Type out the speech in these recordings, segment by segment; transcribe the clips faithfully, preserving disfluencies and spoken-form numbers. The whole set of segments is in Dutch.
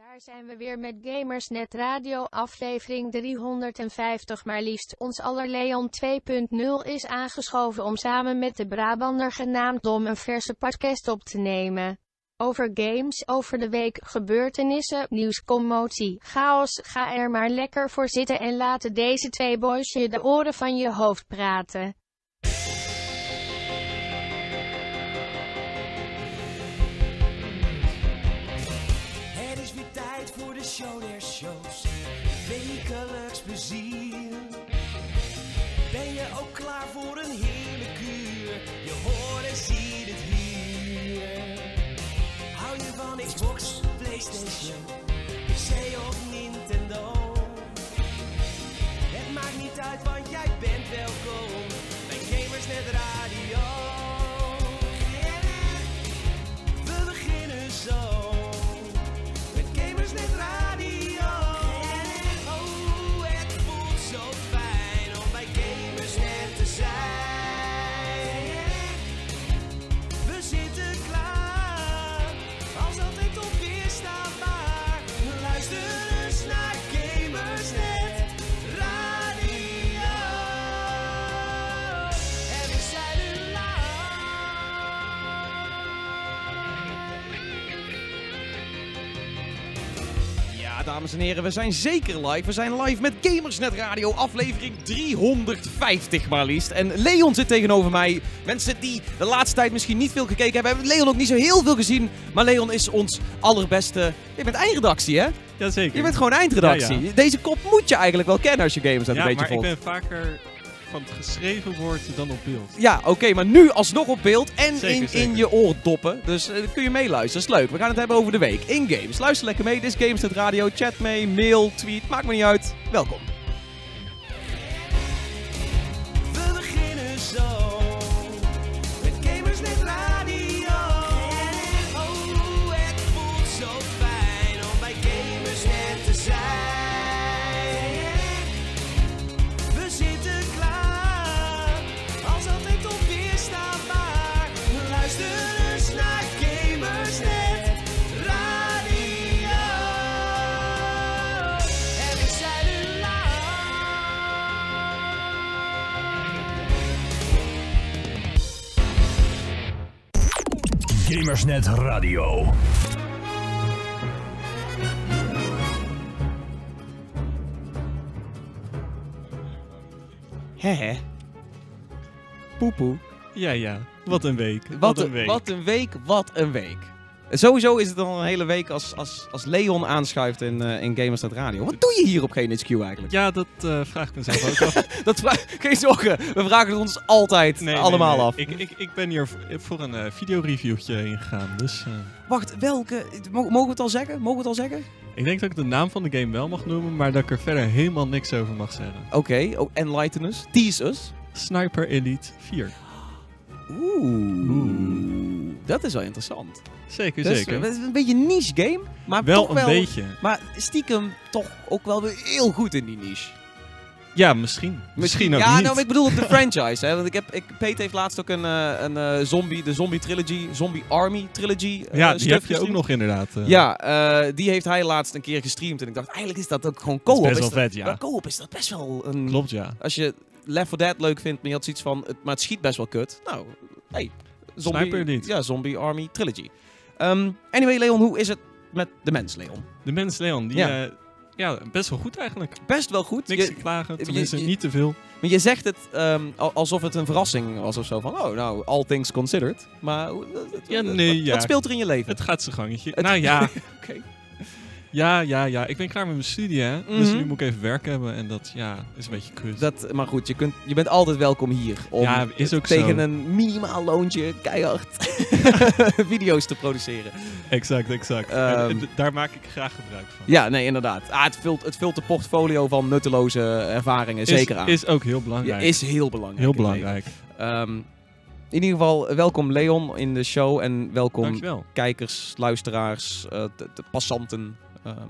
Daar zijn we weer met Gamersnet Radio, aflevering driehonderdvijftig maar liefst. Ons aller Leon twee punt nul is aangeschoven om samen met de Brabander genaamd Dom een verse podcast op te nemen. Over games, over de week, gebeurtenissen, nieuws, commotie, chaos. Ga er maar lekker voor zitten en laten deze twee boys je de oren van je hoofd praten. Show der shows, wekelijks plezier. Ben je ook klaar voor een heerlijk uur? Je hoort en ziet het hier. Hou je van Xbox, PlayStation, P C of Nintendo? Het maakt niet uit, want jij bent welkom bij Gamersnet Radio. We beginnen zo. Dames en heren, we zijn zeker live. We zijn live met Gamersnet Radio, aflevering driehonderdvijftig maar liefst. En Leon zit tegenover mij. Mensen die de laatste tijd misschien niet veel gekeken hebben, hebben Leon ook niet zo heel veel gezien. Maar Leon is ons allerbeste... Je bent eindredactie, hè? Jazeker. Je bent gewoon eindredactie. Ja, ja. Deze kop moet je eigenlijk wel kennen als je Gamersnet ja, een beetje volgt. Ja, maar ik ben vaker van het geschreven woord dan op beeld. Ja, oké, okay, maar nu alsnog op beeld en zeker, in, zeker. in je oordoppen. Dus uh, kun je meeluisteren, dat is leuk. We gaan het hebben over de week in games. Luister lekker mee, dit is Gamersnet Radio. Chat mee, mail, tweet, maakt me niet uit. Welkom. We beginnen zo met Gamersnet Radio. Oh, het voelt zo fijn om bij Gamersnet te zijn. We zitten klaar, als altijd onweerstaanbaar. Luister eens naar Gamersnet Radio. En we zijn er live. Gamersnet Radio. Hehe. Poepoe. Ja, ja. Wat een week. Wat, Wat een, een week. Wat een week, wat een week. Sowieso is het dan een hele week als, als, als Leon aanschuift in, uh, in Gamersnet Radio. Wat doe je hier op G N H Q eigenlijk? Ja, dat uh, vraag ik mezelf ook af. dat vraag, geen zorgen, we vragen het ons altijd nee, allemaal nee, nee. af. Ik, ik, ik ben hier voor een uh, videoreviewtje ingegaan, dus... Uh... Wacht, welke? Mogen we het al zeggen? Mogen we het al zeggen? Ik denk dat ik de naam van de game wel mag noemen, maar dat ik er verder helemaal niks over mag zeggen. Oké, okay. oh, enlighten us, tease us. Sniper Elite vier. Oeh, Oeh. Dat is wel interessant. Zeker, dus, zeker. Het is een beetje een niche game, maar wel toch een wel, beetje. Maar stiekem toch ook wel weer heel goed in die niche. Ja, misschien. Misschien ook ja, niet. nou, ik bedoel op de franchise, hè. Want ik heb, ik, Pete heeft laatst ook een, uh, een uh, zombie, de Zombie Trilogy, Zombie Army Trilogy. Uh, ja, die heb je gestreamd. ook nog inderdaad. Uh... Ja, uh, die heeft hij laatst een keer gestreamd en ik dacht, eigenlijk is dat ook gewoon co-op. Dat is best is wel dat, vet, ja. Maar co-op is dat best wel een... Klopt, ja. Als je Left four Dead leuk vindt, maar je had zoiets van, het, maar het schiet best wel kut. Nou, hey, zombie, Sniper Elite. Ja, Zombie Army Trilogy. Um, anyway, Leon, hoe is het met de mens, Leon? De mens, Leon, die... Ja. Uh, Ja, best wel goed eigenlijk. Best wel goed. Niks je, te klagen, tenminste je, je, niet te veel. Maar je zegt het um, alsof het een verrassing was of zo. Van, oh, nou, all things considered. Maar ja, nee, wat, ja. wat speelt er in je leven? Het gaat zijn gangetje. Het, nou ja. okay. Ja, ja, ja. Ik ben klaar met mijn studie, hè. Mm-hmm. Dus nu moet ik even werk hebben. En dat, ja, is een beetje kut. Dat, maar goed, je, kunt, je bent altijd welkom hier. Om ja, is ook tegen zo. een minimaal loontje keihard video's te produceren. Exact, exact. Um, en, en, daar maak ik graag gebruik van. Ja, nee, inderdaad. Ah, het, vult, het vult de portfolio van nutteloze ervaringen is, zeker aan. Is ook heel belangrijk. Ja, is heel belangrijk. Heel belangrijk. Um, in ieder geval, welkom Leon in de show. En welkom Dankjewel. kijkers, luisteraars, uh, de, de passanten. Um,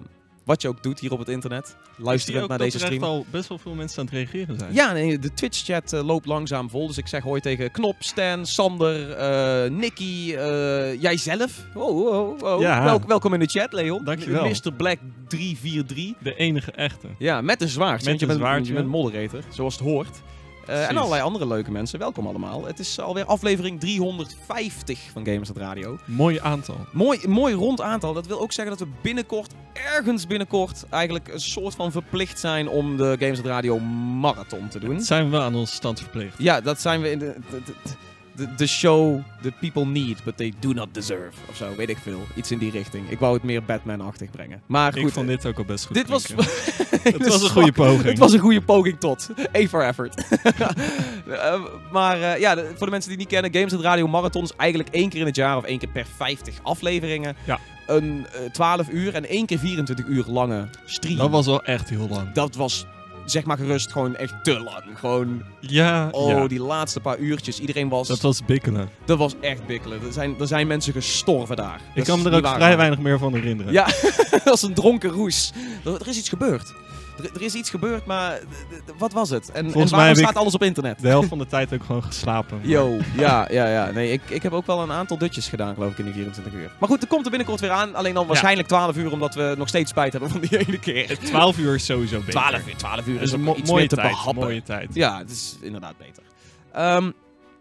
wat je ook doet hier op het internet. Luisterend naar deze stream. Ik zie ook dat er echt al best wel veel mensen aan het reageren zijn. Ja, nee, de Twitch-chat uh, loopt langzaam vol. Dus ik zeg hoi tegen Knop, Stan, Sander, uh, Nicky, uh, jijzelf. Oh, oh, oh. Ja. Wel, welkom in de chat, Leon. Dankjewel. mister Black drie vier drie. De enige echte. Ja, met een zwaard. Met want je een bent, zwaardje. je bent moderator, zoals het hoort. Uh, en allerlei andere leuke mensen. Welkom allemaal. Het is alweer aflevering driehonderdvijftig van Gamersnet Radio. Mooi aantal. Mooi, mooi rond aantal. Dat wil ook zeggen dat we binnenkort, ergens binnenkort, eigenlijk een soort van verplicht zijn om de Gamersnet Radio Marathon te doen. Dat zijn we wel aan onze stand verplicht. Ja, dat zijn we in de... de, de De, de show the people need, but they do not deserve. Of zo, weet ik veel. Iets in die richting. Ik wou het meer Batman-achtig brengen. Maar goed. Ik vond dit ook al best goed. Dit was... Het was een goede poging. Het was een goede poging tot. A for effort. uh, maar uh, ja, de, voor de mensen die het niet kennen, Gamersnet Radio Marathon is eigenlijk één keer in het jaar of één keer per vijftig afleveringen. Ja. Een uh, twaalf uur en één keer vierentwintig uur lange stream. Dat was wel echt heel lang. Dat was... Zeg maar gerust, gewoon echt te lang. Gewoon, ja, oh, ja. die laatste paar uurtjes. Iedereen was... Dat was bikkelen. Dat was echt bikkelen. Er zijn, er zijn mensen gestorven daar. Ik Dat kan is me er niet ook waar, vrij man. weinig meer van herinneren. Ja, dat was een dronken roes. Er, er is iets gebeurd. Er, er is iets gebeurd, maar d- d- wat was het? En, en mij waarom heb staat ik- alles op internet? De helft van de tijd ook gewoon geslapen. Yo, ja, ja, ja. Nee, ik, ik heb ook wel een aantal dutjes gedaan, geloof ik, in die vierentwintig uur. Maar goed, er komt er binnenkort weer aan. Alleen dan waarschijnlijk twaalf uur, omdat we nog steeds spijt hebben van die ene keer. twaalf uur is sowieso beter. twaalf uur, twaalf uur Dat is is een ook mo- iets mooie meer te tijd. behappen. Mooie tijd. Ja, het is inderdaad beter. Um,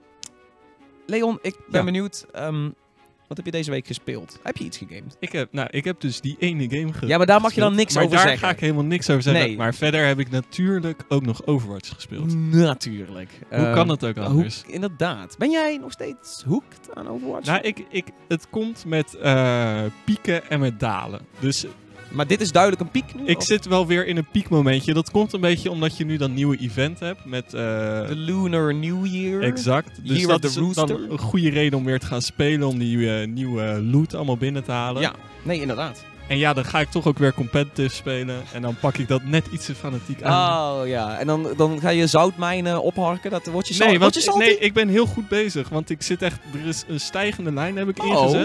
Leon, ik ben Ja. benieuwd. Um, wat heb je deze week gespeeld? Heb je iets gegamed? Ik heb, nou, ik heb dus die ene game ge- Ja, maar daar mag je dan gespeeld. niks maar over daar zeggen. ga ik helemaal niks over zeggen. Nee. Maar verder heb ik natuurlijk ook nog Overwatch gespeeld. Natuurlijk. Hoe Um, kan het ook anders? Hoe, inderdaad. Ben jij nog steeds hooked aan Overwatch? Nou, ik, ik, het komt met eh, pieken en met dalen. Dus Maar dit is duidelijk een piek nu? ik of? zit wel weer in een piekmomentje. Dat komt een beetje omdat je nu dat nieuwe event hebt met... eh, De Lunar New Year? Exact. Dus Year dat of the is dan Rooster? een goede reden om weer te gaan spelen. Om die eh, nieuwe loot allemaal binnen te halen. Ja, nee, inderdaad. En ja, dan ga ik toch ook weer competitive spelen. En dan pak ik dat net iets te fanatiek aan. Oh ja, en dan, dan ga je zoutmijnen opharken. Dat word je Nee, sal- word want, je salty? nee, ik ben heel goed bezig. Want ik zit echt... Er is een stijgende lijn heb ik Oh. ingezet.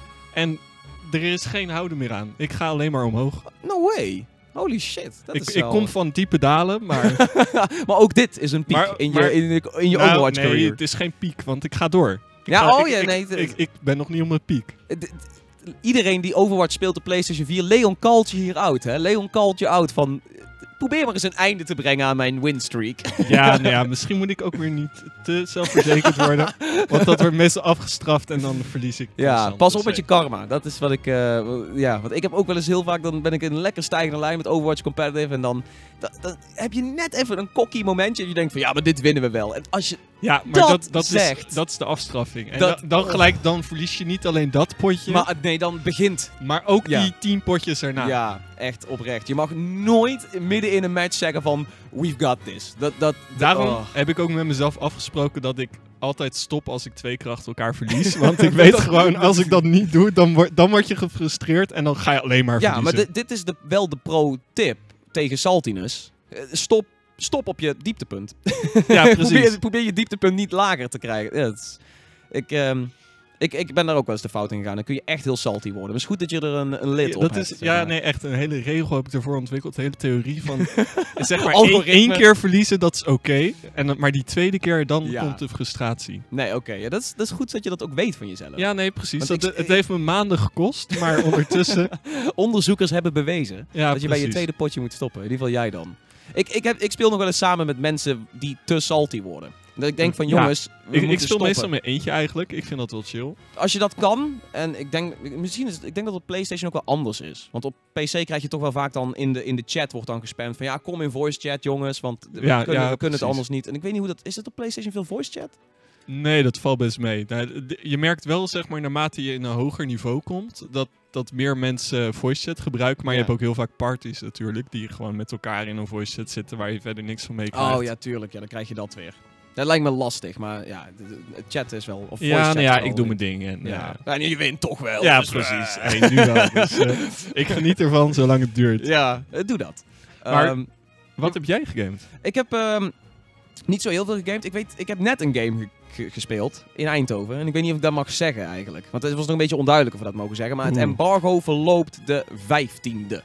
En er is geen houden meer aan. Ik ga alleen maar omhoog. No way. Holy shit. Dat Ik, is ik wel... kom van diepe dalen, maar... maar ook dit is een piek Maar- in, je, maar- in, je, in je Nou, Overwatch nee, career. het is geen piek, want ik ga door. Ik Ja, ga- oh ik- ja, ik- nee, Ik, het- ik, ik ben nog niet op mijn piek. D- d- Iedereen die Overwatch speelt op PlayStation vier, Leon called je hier out, hè? Leon called je out van... Probeer maar eens een einde te brengen aan mijn winstreak. Ja, nou ja, misschien moet ik ook weer niet te zelfverzekerd worden. Want dat wordt meestal afgestraft en dan verlies ik. Ja, constant. pas op Dus, met je karma. Dat is wat ik... eh, ja, want ik heb ook wel eens heel vaak... Dan ben ik in een lekker stijgende lijn met Overwatch Competitive. En dan, dan, dan heb je net even een cocky momentje. En je denkt van, ja, maar dit winnen we wel. En als je... Ja, maar dat dat, dat, zegt- is, dat is de afstraffing. En Dat- da- dan gelijk, dan verlies je niet alleen dat potje, maar, Maar nee, dan begint... ook Ja. die tien potjes erna. Ja, echt oprecht. Je mag nooit midden in een match zeggen van... We've got this. Dat, dat, Daarom oh. heb ik ook met mezelf afgesproken dat ik altijd stop als ik twee keer achter elkaar verlies. Want ik weet gewoon, als ik dat niet doe, dan word, dan word je gefrustreerd en dan ga je alleen maar Ja, verliezen. maar dit, dit is de, wel de pro-tip tegen saltiness. Eh, Stop, stop op je dieptepunt. Ja, precies. probeer, probeer je dieptepunt niet lager te krijgen. Ja, het is- ik, ehm, ik, ik ben daar ook wel eens de fout in gegaan. Dan kun je echt heel salty worden. Maar het is goed dat je er een, een lid Ja, op dat hebt. is, zeg ja, maar. nee, echt een hele regel heb ik ervoor ontwikkeld. Een hele theorie van, zeg maar, één, Algoritme. één keer verliezen, dat is oké. En dan- Maar die tweede keer, dan Ja. komt de frustratie. Nee, oké. Ja, dat, is, dat is goed dat je dat ook weet van jezelf. Ja, nee, precies. Want Dat, ik- het heeft me maanden gekost, maar ondertussen... Onderzoekers hebben bewezen Ja, dat je bij je precies. tweede potje moet stoppen. In ieder geval jij dan. Ik, ik, heb, ik speel nog wel eens samen met mensen die te salty worden. Dat ik denk van, Ja. jongens, we Ik, ik moeten speel stoppen. meestal met eentje eigenlijk. Ik vind dat wel chill. Als je dat kan, en ik denk, misschien is het, ik denk dat het op PlayStation ook wel anders is. Want op P C krijg je toch wel vaak dan in de, in de chat wordt dan gespamd van ja, kom in voice chat jongens, want we Ja, kunnen, ja, we kunnen het precies. anders niet. En ik weet niet hoe dat, is het op PlayStation veel voice chat? Nee, dat valt best mee. Nou, d- Je merkt wel, zeg maar, naarmate je in een hoger niveau komt, dat, dat meer mensen voice chat gebruiken. Maar Ja. je hebt ook heel vaak parties natuurlijk, die gewoon met elkaar in een voice chat zitten waar je verder niks van mee krijgt. Oh ja, tuurlijk. Ja, dan krijg je dat weer. Dat lijkt me lastig, maar ja, de, de- het chat is wel... Of voice Ja, chat nou ja, is wel- ik doe mijn ding. En, Ja. ja, Ja, en je wint toch wel. ja dus, precies. eh. Hey, nu wel. Dus, eh, ik geniet ervan zolang het duurt. Ja, eh, doe dat. Maar- Ehm, Wat heb jij gegamed? ik heb ehm, niet zo heel veel gegamed. Ik weet, ik heb net een game ge- ge- gespeeld in Eindhoven. En ik weet niet of ik dat mag zeggen eigenlijk. Want het was nog een beetje onduidelijk of we dat mogen zeggen. Maar het Oeh. embargo verloopt de vijftiende.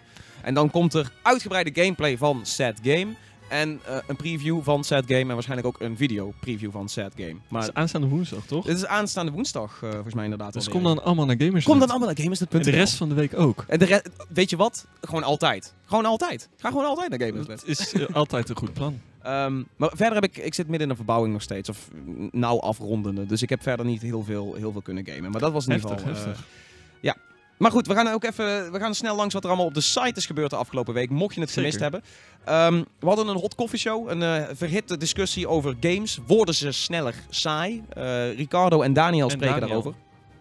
En dan komt er uitgebreide gameplay van Sad Game. En uh, een preview van Sad Game. En waarschijnlijk ook een video preview van Sad Game. Maar Het is aanstaande woensdag, toch? dit is aanstaande woensdag, uh, volgens mij inderdaad. Dus alweer. kom dan allemaal naar Gamers. Kom dan allemaal naar Gamersnet punt n l. En de rest van de week ook. En de re- weet je wat? Gewoon altijd. Gewoon altijd. Ga gewoon altijd naar Gamersnet. Dat is uh, altijd een goed plan. Um, maar verder heb ik, ik zit midden in een verbouwing nog steeds, of nauw afrondende. Dus ik heb verder niet heel veel, heel veel kunnen gamen. Maar dat was in Heftig, ieder geval... heftig. Uh, ja. Maar goed, we gaan ook even, we gaan snel langs wat er allemaal op de site is gebeurd de afgelopen week. Mocht je het Zeker. gemist hebben. Um, we hadden een hot coffee show, een uh, verhitte discussie over games. Worden ze sneller saai? Uh, Ricardo en Daniel En spreken Daniel. daarover.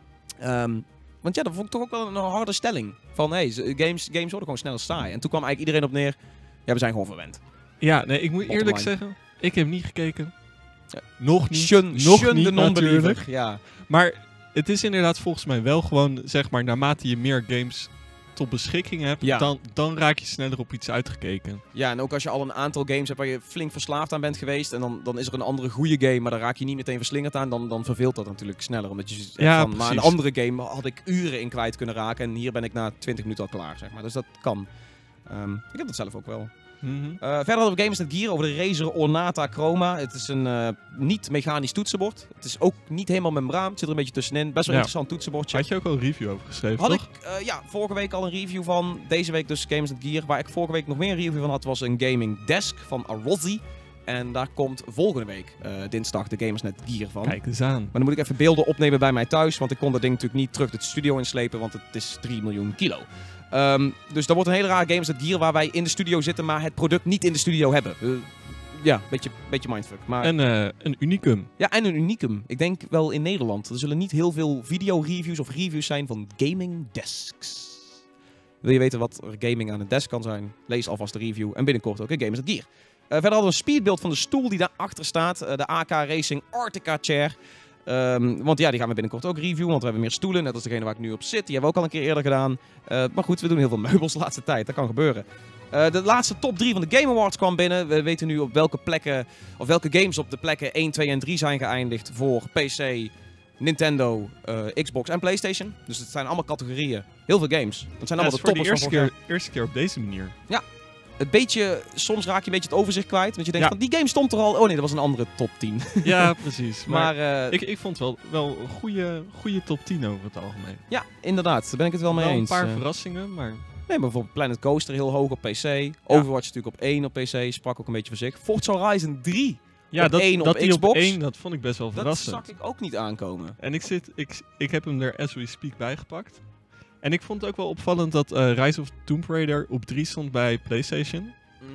Um, want ja, dat vond ik toch ook wel een harde stelling. Van hey, ze- games, games worden gewoon sneller saai. En toen kwam eigenlijk iedereen op neer, ja, we zijn gewoon verwend. Ja, nee, ik moet Bottom eerlijk line. zeggen, ik heb niet gekeken. Ja. Nog niet. Shun, nog shun niet de non-believer. natuurlijk. Ja. Maar het is inderdaad volgens mij wel gewoon, zeg maar, naarmate je meer games tot beschikking hebt, Ja. dan, dan raak je sneller op iets uitgekeken. Ja, en ook als je al een aantal games hebt waar je flink verslaafd aan bent geweest. En dan, dan is er een andere goede game, maar dan raak je niet meteen verslingerd aan. Dan, dan verveelt dat natuurlijk sneller. Omdat je zegt Ja, van, maar een precies. andere game had ik uren in kwijt kunnen raken. En hier ben ik na twintig minuten al klaar, zeg maar. Dus dat kan. Um, ik heb dat zelf ook wel. Mhm. Uh, verder hadden we Gamersnet Gear over de Razer Ornata Chroma. Het is een uh, niet-mechanisch toetsenbord. Het is ook niet helemaal membraan. Het zit er een beetje tussenin. Best wel Ja. interessant toetsenbordje. Had je ook al een review over geschreven, Had toch? ik uh, ja, vorige week al een review van. Deze week dus Gamersnet Gear. Waar ik vorige week nog meer een review van had, was een gaming desk van Arozzi. En daar komt volgende week uh, dinsdag de Gamersnet Gear van. Kijk eens aan. Maar dan moet ik even beelden opnemen bij mij thuis. Want ik kon dat ding natuurlijk niet terug de studio inslepen. Want het is drie miljoen kilo. Um, dus dat wordt een hele rare Gamersnet Gear waar wij in de studio zitten, maar het product niet in de studio hebben. Uh, ja, beetje, beetje mindfuck. Maar... En uh, een unicum. Ja, en een unicum. Ik denk wel in Nederland. Er zullen niet heel veel video-reviews of reviews zijn van gaming desks. Wil je weten wat er gaming aan een desk kan zijn? Lees alvast de review. En binnenkort ook een Gamersnet Gear. Uh, verder hadden we een speedbeeld van de stoel die daarachter staat. Uh, de A K Racing Arctica Chair. Um, want ja, die gaan we binnenkort ook reviewen. Want we hebben meer stoelen. Net als degene waar ik nu op zit. Die hebben we ook al een keer eerder gedaan. Uh, maar goed, we doen heel veel meubels de laatste tijd. Dat kan gebeuren. Uh, de laatste top drie van de Game Awards kwam binnen. We weten nu op welke plekken, of welke games op de plekken één, twee en drie zijn geëindigd voor P C, Nintendo, uh, Xbox en PlayStation. Dus het zijn allemaal categorieën. Heel veel games. Dat zijn Ja, allemaal dat de is voor de toppers eerste van vorig keer, eerste keer op deze manier. jaar. Een beetje, soms raak je een beetje het overzicht kwijt. Want je denkt Ja. van, die game stond er al. Oh nee, dat was een andere top tien. Ja, precies. Maar, Maar uh, ik, ik vond wel, wel een goede, goede top tien over het algemeen. ja, inderdaad. Daar ben ik het wel mee Wel een eens. paar Uh, verrassingen, maar... Nee, maar bijvoorbeeld Planet Coaster heel hoog op P C. Overwatch natuurlijk op één op P C. Sprak ook een beetje voor zich. Forza Horizon drie. Ja, Op dat, één op dat die Xbox. op één, dat vond ik best wel Dat verrassend. zag ik ook niet aankomen. En ik, zit, ik, ik heb hem er as we speak bijgepakt. En ik vond het ook wel opvallend dat uh, Rise of Tomb Raider op drie stond bij PlayStation.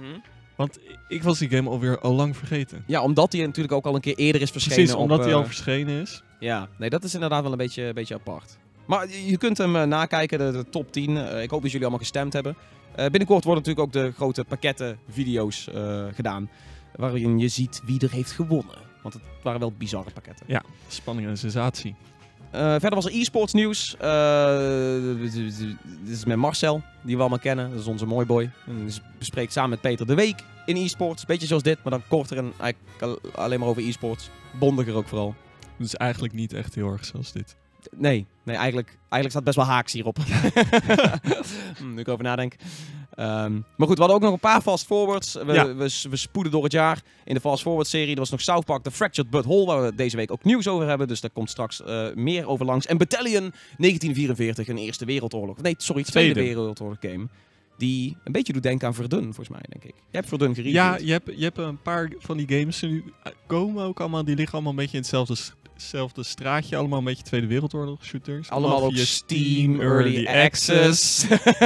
Want ik was die game alweer al lang vergeten. Ja, omdat hij natuurlijk ook al een keer eerder is verschenen. Precies, omdat op, hij uh, al verschenen is. Ja, nee, dat is inderdaad wel een beetje, een beetje apart. Maar je je kunt hem uh, nakijken, de, de top tien. Uh, ik hoop dat jullie allemaal gestemd hebben. Uh, binnenkort worden natuurlijk ook de grote pakketten video's uh, gedaan. Waarin je ziet wie er heeft gewonnen. Want het waren wel bizarre pakketten. Ja, spanning en sensatie. Uh, verder was er e-sports nieuws. Uh, dit is met Marcel, die we allemaal kennen. Dat is onze mooi boy. En die bespreekt samen met Peter de week in e-sports. Beetje zoals dit, maar dan korter en eigenlijk al- alleen maar over e-sports. Bondiger ook vooral. Dus eigenlijk niet echt heel erg zoals dit. Nee, nee eigenlijk, eigenlijk staat best wel haaks hierop. hm, nu ik over nadenk. Um, maar goed, we hadden ook nog een paar fast forwards. We, Ja. we, we spoeden door het jaar in de fast forward serie. Er was nog South Park The Fractured But Whole, waar we deze week ook nieuws over hebben. Dus daar komt straks uh, meer over langs. En Battalion negentien vierenveertig, een Eerste Wereldoorlog. Nee, sorry, Tweede, Tweede. Wereldoorlog game. Die een beetje doet denken aan Verdun, volgens mij, denk ik. Je hebt Verdun gereviewd. Ja, je hebt, je hebt een paar van die games die nu komen ook allemaal. Die liggen allemaal een beetje in hetzelfde, s- hetzelfde straatje. Allemaal een beetje Tweede Wereldoorlog shooters. Allemaal op via Steam, Early Access.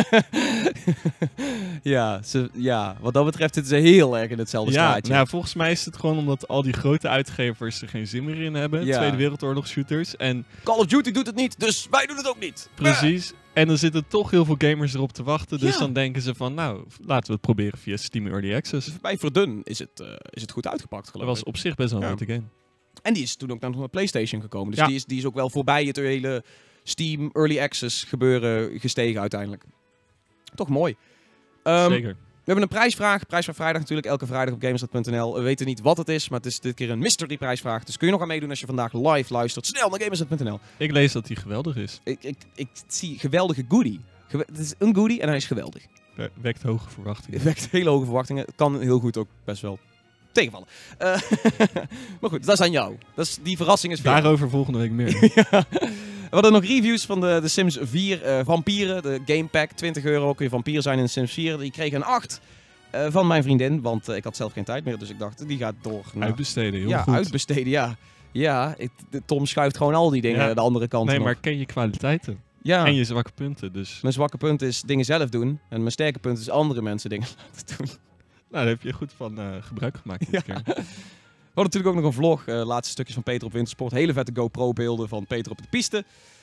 ja, ze, ja, wat dat betreft zitten ze heel erg in hetzelfde Ja, straatje. nou, volgens mij is het gewoon omdat al die grote uitgevers er geen zin meer in hebben. Ja. Tweede Wereldoorlog shooters. En Call of Duty doet het niet, dus wij doen het ook niet. precies. En er zitten toch heel veel gamers erop te wachten. Dus Ja. dan denken ze van, nou, laten we het proberen via Steam Early Access. Dus bij Verdun is het, uh, is het goed uitgepakt, Dat geloof was ik. op zich best wel een Ja. leuke game. En die is toen ook naar de PlayStation gekomen. Dus Ja. die, is, die is ook wel voorbij het hele Steam Early Access gebeuren gestegen uiteindelijk. Toch mooi. Um, Zeker. We hebben een prijsvraag. Prijsvraag vrijdag natuurlijk. Elke vrijdag op Gamersnet punt n l. We weten niet wat het is, maar het is dit keer een mystery prijsvraag. Dus kun je nog aan meedoen als je vandaag live luistert. Snel naar Gamersnet punt n l. Ik lees dat die geweldig is. Ik, ik, ik zie geweldige goodie. Gewe- het is een goodie en hij is geweldig. We- Wekt hoge verwachtingen. Het wekt hele hoge verwachtingen. Het kan heel goed ook best wel tegenvallen. Uh, maar goed, dat is aan jou. Dat is, die verrassing is voor jou. Daarover volgende week meer. Ja. We hadden nog reviews van de, de Sims vier uh, Vampieren. De Game Pack, twintig euro. Kun je vampier zijn in de Sims vier. Die kreeg een acht uh, van mijn vriendin. Want uh, ik had zelf geen tijd meer. Dus ik dacht, die gaat door. naar- Uitbesteden, heel ja, goed. uitbesteden, ja. Ja, ik, de- Tom schuift gewoon al die dingen Ja. de andere kant Nee, op. maar ken je kwaliteiten. Ja. En je zwakke punten, dus... Mijn zwakke punt is dingen zelf doen. En mijn sterke punt is andere mensen dingen laten doen. Nou, daar heb je goed van uh, gebruik gemaakt dit Ja. keer. We hadden natuurlijk ook nog een vlog. Uh, laatste stukjes van Peter op Wintersport. Hele vette GoPro beelden van Peter op de piste.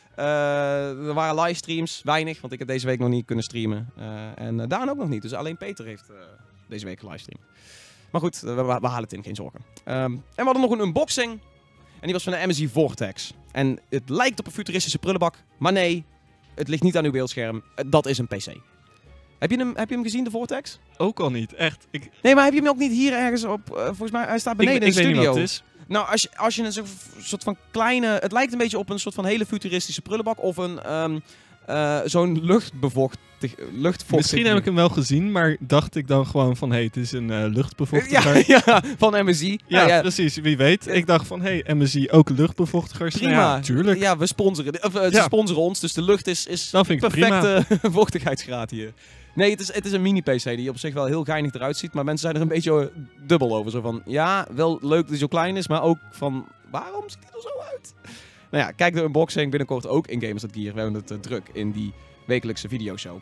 Uh, er waren livestreams. Weinig, want ik heb deze week nog niet kunnen streamen. Uh, en uh, Daan ook nog niet. Dus alleen Peter heeft uh, deze week gelivestreamd. Maar goed, uh, we, we halen het in. Geen zorgen. Um, en we hadden nog een unboxing. En die was van de M S I Vortex. En het lijkt op een futuristische prullenbak. Maar nee, het ligt niet aan uw beeldscherm. Uh, dat is een P C. Heb je hem, heb je hem gezien, de Vortex? Ook al niet, echt. Ik, Nee, maar heb je hem ook niet hier ergens op... Uh, volgens mij, hij staat beneden ik, in ik de weet studio. niet wat het is. Nou, als je, als je een zo- soort van kleine... Het lijkt een beetje op een soort van hele futuristische prullenbak. Of een um, uh, zo'n luchtbevochtig... luchtvochtig... Misschien heb ik hem wel gezien, maar dacht ik dan gewoon van... Hé, hey, het is een uh, luchtbevochtiger. Ja, ja, van M S I. Ja, Ja, ja, precies. Wie weet. Ik dacht van, hé, hey, M S I ook luchtbevochtigers. prima. Nou ja, tuurlijk. Ja, we sponsoren. Of, uh, ze Ja. sponsoren ons, dus de lucht is, is Dat vind ik perfecte vochtigheidsgraad hier. Nee, het is, het is een mini-P C die op zich wel heel geinig eruit ziet. Maar mensen zijn er een beetje uh, dubbel over. Zo van, ja, wel leuk dat hij zo klein is, maar ook van, waarom ziet hij er zo uit? Nou ja, kijk de unboxing binnenkort ook in Gamers That Gear. We hebben het uh, druk in die wekelijkse videoshow.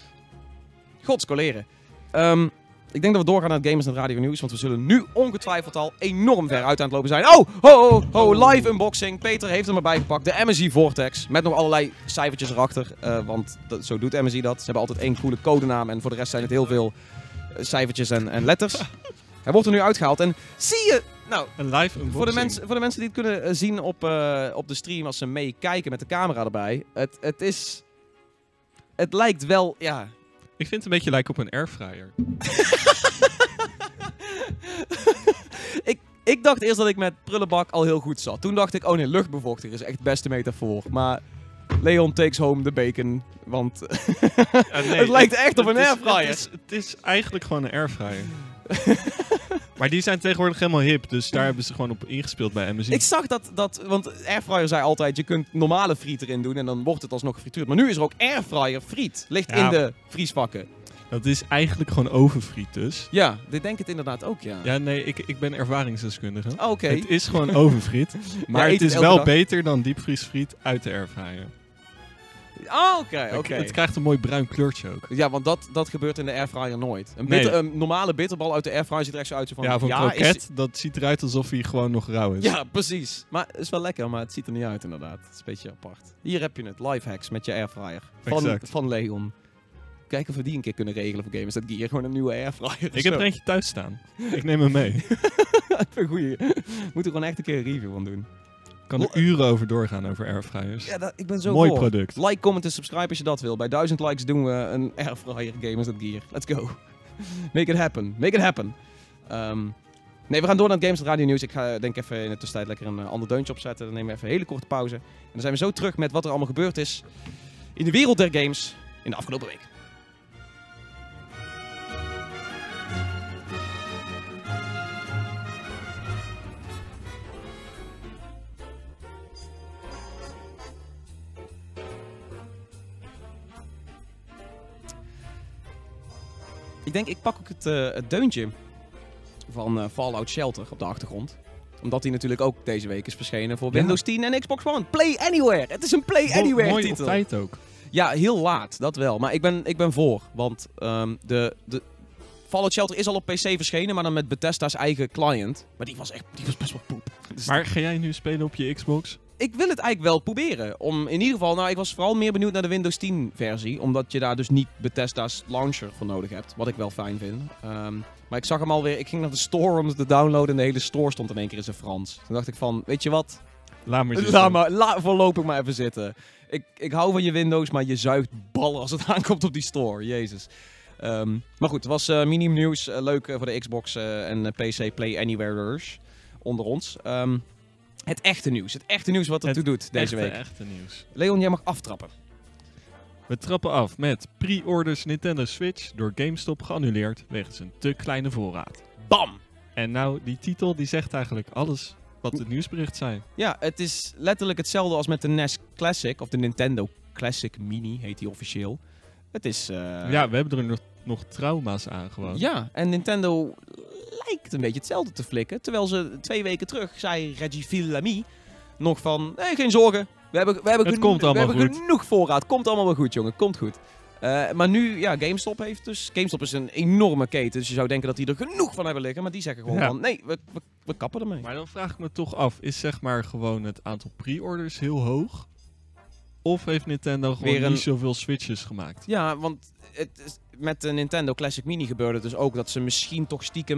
Godscoleren. Um, ik denk dat we doorgaan naar het Gamers Net Radio Nieuws, want we zullen nu ongetwijfeld al enorm ver uit aan het lopen zijn. Oh, ho, ho, ho, live unboxing. Peter heeft hem erbij gepakt. De M S I Vortex. Met nog allerlei cijfertjes erachter, uh, want dat, zo doet M S I dat. Ze hebben altijd één coole codenaam en voor de rest zijn het heel veel uh, cijfertjes en, en letters. Hij wordt er nu uitgehaald en zie je... Nou, Een live unboxing. voor de, mensen, voor de mensen die het kunnen uh, zien op, uh, op de stream als ze meekijken met de camera erbij. Het, het is... Het lijkt wel, ja... Ik vind het een beetje lijken op een airfryer. ik, ik dacht eerst dat ik met prullenbak al heel goed zat. Toen dacht ik, oh nee, luchtbevochtiger is echt het beste metafoor. Maar Leon takes home the bacon, want Ja, nee, het lijkt echt op het een is- airfryer. Het is, het is eigenlijk gewoon een airfryer. Maar die zijn tegenwoordig helemaal hip, dus daar hebben ze gewoon op ingespeeld bij M S I. Ik zag dat, dat, want airfryer zei altijd, je kunt normale friet erin doen en dan wordt het alsnog gefrituurd. Maar nu is er ook airfryer friet, ligt Ja. in de vriesvakken. Dat is eigenlijk gewoon ovenfriet dus. Ja, ik denk het inderdaad ook, ja. Ja, nee, ik, ik ben ervaringsdeskundige. Oh, Oké. Het is gewoon ovenfriet. Maar eet het het is elke wel dag? beter dan diepvriesfriet uit de airfryer. Oh, oké, Het- oké. Het krijgt een mooi bruin kleurtje ook. Ja, want dat, dat gebeurt in de airfryer nooit. Een, Nee. bitter, een normale bitterbal uit de airfryer ziet er echt zo uit. Zo van, ja, van ja, kroket, is- dat ziet eruit alsof hij gewoon nog rauw is. Ja, precies. Maar het is wel lekker, maar het ziet er niet uit inderdaad. Het is een beetje apart. Hier heb je het, lifehacks met je airfryer. Van, Exact. van Leon. Kijken of we die een keer kunnen regelen voor Gamers That Gear. Gewoon een nieuwe airfryer. Ik heb er eentje thuis staan. Ik neem hem mee. een goeie. Moeten we gewoon echt een keer een review van doen. Ik kan er uren over doorgaan over airfryers. Ja, dat, ik ben zo Mooi voor. product. Like, comment en subscribe als je dat wil. Bij duizend likes doen we een airfryer Gamers That Gear. Let's go. Make it happen. Make it happen. Um, nee, we gaan door naar het Gamers Net Radio Nieuws. Ik ga denk even in de tussentijd lekker een uh, ander deuntje opzetten. Dan nemen we even een hele korte pauze. En dan zijn we zo terug met wat er allemaal gebeurd is in de wereld der games in de afgelopen week. Ik denk, ik pak ook het, uh, het deuntje van uh, Fallout Shelter op de achtergrond. Omdat die natuurlijk ook deze week is verschenen voor Ja. Windows tien en Xbox One. Play Anywhere! Het is een Play Anywhere Mooi titel. op tijd ook. Ja, heel laat, dat wel. Maar ik ben, ik ben voor. Want um, de, de Fallout Shelter is al op P C verschenen, maar dan met Bethesda's eigen client. Maar die was echt, die was best wel poep. Dus Maar ga jij nu spelen op je Xbox? ik wil het eigenlijk wel proberen. Om in ieder geval, nou, ik was vooral meer benieuwd naar de Windows tien versie. Omdat je daar dus niet Bethesda's launcher voor nodig hebt. Wat ik wel fijn vind. Um, maar ik zag hem alweer, ik ging naar de store om het te downloaden en de hele store stond in één keer in zijn Frans. Toen dacht ik van, weet je wat? Laat maar zitten. Laat maar, la, voorlopig maar even zitten. Ik, ik hou van je Windows, maar je zuigt ballen als het aankomt op die store. Jezus. Um, maar goed, het was uh, minimum nieuws. Uh, leuk uh, voor de Xbox uh, en uh, P C Play Anywhere'ers onder ons. Um, het echte nieuws. Het echte nieuws wat ertoe doet deze echte, week. echte nieuws. Leon, jij mag aftrappen. We trappen af met pre-orders Nintendo Switch door GameStop geannuleerd wegens een te kleine voorraad. Bam! En nou, die titel die zegt eigenlijk alles wat het nieuwsbericht zei. Ja, het is letterlijk hetzelfde als met de N E S Classic, of de Nintendo Classic Mini heet die officieel. Het is... Uh... Ja, we hebben er nog, nog trauma's aan gewoon. Ja, en Nintendo lijkt een beetje hetzelfde te flikken. Terwijl ze twee weken terug zei Reggie Fils-Lamy nog van... Nee, geen zorgen. We hebben, we hebben, Het geno- komt allemaal we hebben goed. genoeg voorraad. Komt allemaal wel goed, jongen. Komt goed. Uh, maar nu, ja, GameStop heeft dus... GameStop is een enorme keten. Dus je zou denken dat die er genoeg van hebben liggen. Maar die zeggen gewoon Ja. van... Nee, we, we, we kappen ermee. Maar dan vraag ik me toch af, is zeg maar gewoon het aantal pre-orders heel hoog? Of heeft Nintendo gewoon Weer een- niet zoveel Switches gemaakt? Ja, want het is, met de Nintendo Classic Mini gebeurde het dus ook dat ze misschien toch stiekem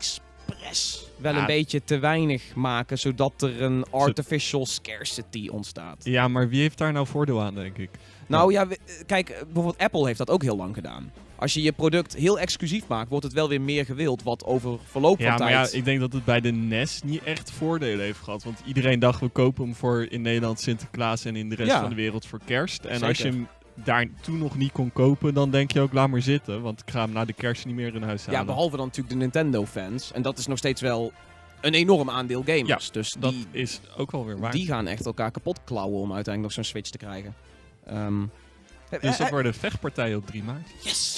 expres wel Ja. een beetje te weinig maken, zodat er een artificial scarcity ontstaat. Ja, maar wie heeft daar nou voordeel aan, denk ik? Nou ja, we- kijk, bijvoorbeeld Apple heeft dat ook heel lang gedaan. Als je je product heel exclusief maakt, wordt het wel weer meer gewild, wat over verloop van Ja, maar tijd... ja, ik denk dat het bij de N E S niet echt voordelen heeft gehad. Want iedereen dacht, we kopen hem voor in Nederland Sinterklaas en in de rest Ja. van de wereld voor kerst. En Zeker. als je hem daar toen nog niet kon kopen, dan denk je ook, laat maar zitten. Want ik ga hem na de kerst niet meer in huis halen. Ja, behalve dan natuurlijk de Nintendo-fans. En dat is nog steeds wel een enorm aandeel gamers. dus Dat die, is ook wel weer waar. die gaan echt elkaar kapot klauwen om uiteindelijk nog zo'n Switch te krijgen. Ehm Dus dat worden vechtpartijen op drie maart. Yes!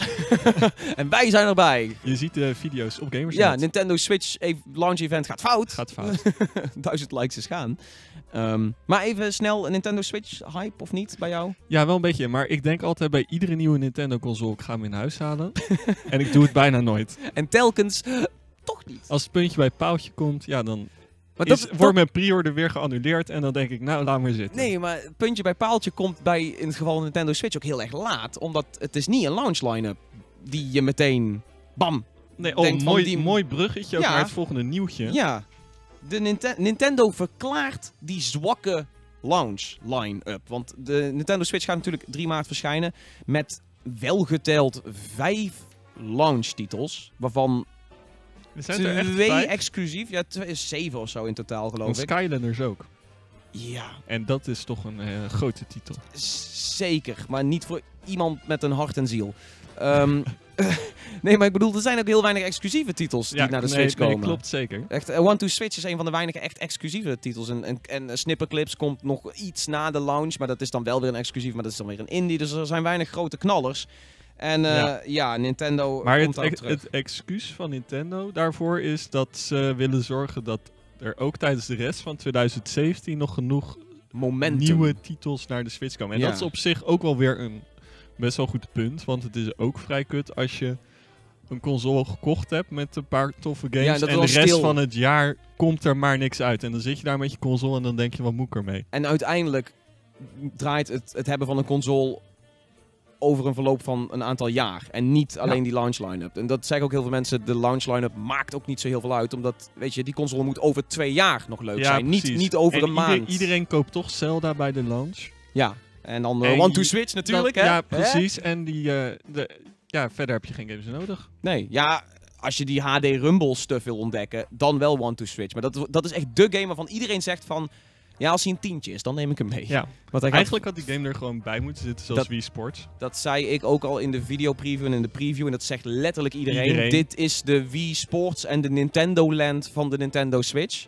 En wij zijn erbij. Je ziet de video's op Gamersnet. Ja, Nintendo Switch ev- launch event gaat fout. Gaat fout. Duizend likes is gaan. Ehm, maar even snel, een Nintendo Switch hype of niet bij jou? Ja, wel een beetje. Maar ik denk altijd bij iedere nieuwe Nintendo console, ik ga hem in huis halen. En ik doe het bijna nooit. En telkens toch niet. Als het puntje bij het paaltje komt, ja, dan Maar is, dat, wordt mijn pre-order weer geannuleerd. En dan denk ik, nou, laat maar zitten. Nee, maar puntje bij paaltje komt bij, in het geval van Nintendo Switch, ook heel erg laat. Omdat het is niet een launch line-up die je meteen, bam. Nee, oh, denkt van mooi, die- mooi bruggetje ook Ja. naar het volgende nieuwtje. Ja, de Ninte- Nintendo verklaart die zwakke launch line-up. Want de Nintendo Switch gaat natuurlijk drie maart verschijnen met welgeteld vijf launchtitels. Waarvan Er zijn er echt twee vijf. exclusief, ja, twee, zeven of zo in totaal geloof Want ik. Skylanders ook. Ja, En dat is toch een eh, grote titel. z- zeker. Maar niet voor iemand met een hart en ziel. Ehm, nee, maar ik bedoel, er zijn ook heel weinig exclusieve titels die naar de nee, Switch nee, komen. klopt zeker. Echt, uh, One to Switch is een van de weinige echt exclusieve titels. En, en, en uh, Snipperclips komt nog iets na de launch, maar dat is dan wel weer een exclusief, maar dat is dan weer een indie. Dus er zijn weinig grote knallers. En uh, ja. Ja. Nintendo Maar komt het, ook ex- terug. het excuus van Nintendo daarvoor is dat ze willen zorgen dat er ook tijdens de rest van twintig zeventien nog genoeg Momentum. nieuwe titels naar de Switch komen. En Ja. dat is op zich ook wel weer een best wel goed punt, want het is ook vrij kut als je een console gekocht hebt met een paar toffe games Ja, en dat en was de rest stil. van het jaar komt er maar niks uit. En dan zit je daar met je console en dan denk je, wat moet ik ermee? En uiteindelijk draait het, het hebben van een console over een verloop van een aantal jaar. En niet alleen Ja. die launch line-up. En dat zeggen ook heel veel mensen. De launch line-up maakt ook niet zo heel veel uit. Omdat, weet je, die console moet over twee jaar nog leuk zijn. Niet, precies. niet over En een ieder- maand. Iedereen koopt toch Zelda bij de launch. Ja. En dan uh, En One to je- Switch natuurlijk, Dat- hè? Ja, Hè? precies. En die, eh, de, ja, verder heb je geen games nodig. Nee, ja, als je die H D Rumble stuff wil ontdekken, dan wel One to Switch. Maar dat, dat is echt de game waarvan iedereen zegt van... Ja, als hij een tientje is, dan neem ik hem mee. Ja. Want hij gaat- Eigenlijk had die game er gewoon bij moeten zitten, zoals Dat- Wii Sports. dat zei ik ook al in de videopreview en in de preview. En dat zegt letterlijk iedereen. Iedereen. Dit is de Wii Sports en de Nintendo Land van de Nintendo Switch.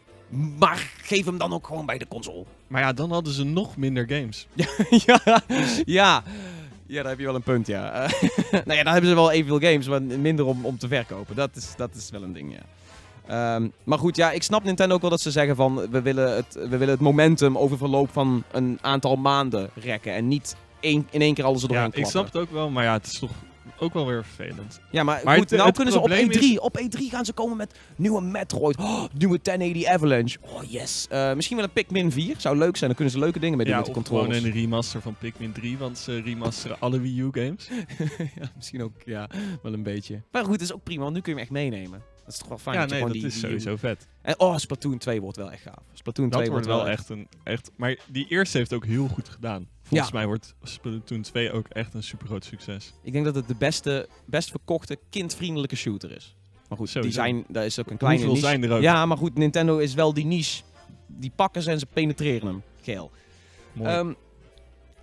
Maar geef hem dan ook gewoon bij de console. Maar ja, dan hadden ze nog minder games. ja, ja. Ja, daar heb je wel een punt, ja. Eh, nou ja, dan hebben ze wel evenveel games, maar minder om, om te verkopen. Dat is, dat is wel een ding, ja. Ehm, maar goed, ja, ik snap Nintendo ook wel dat ze zeggen van... We willen het, we willen het momentum over verloop van een aantal maanden rekken. En niet één, in één keer alles er doorheen Ja, ik klappen. snap het ook wel, maar ja, het is toch ook wel weer vervelend. Ja, maar, Maar goed, het- nou het kunnen ze op E probleem drie. is- Op E drie gaan ze komen met nieuwe Metroid. Oh, nieuwe tien honderd Avalanche. Oh, yes. Eh, misschien wel een Pikmin vier. Zou leuk zijn. Dan kunnen ze leuke dingen mee doen Ja, met de of gewoon controllers. een remaster van Pikmin drie, want ze remasteren alle Wii U games. ja, misschien ook, ja, wel een beetje. Maar goed, dat is ook prima, want nu kun je hem echt meenemen. Dat is toch wel fijn Ja, dat je nee, gewoon dat die... is die- sowieso vet. En, oh, Splatoon twee wordt wel echt gaaf. Splatoon Dat twee wordt wel echt een... Echt, maar die eerste heeft ook heel goed gedaan. Volgens Ja. mij wordt Splatoon twee ook echt een super groot succes. Ik denk dat het de beste, best verkochte, kindvriendelijke shooter is. Maar goed, die Sowieso. zijn, daar is ook een kleine Hoeveel niche. zijn er ook? Ja, maar goed, Nintendo is wel die niche. Die pakken ze en ze penetreren hem. Geel. Mooi. Ehm,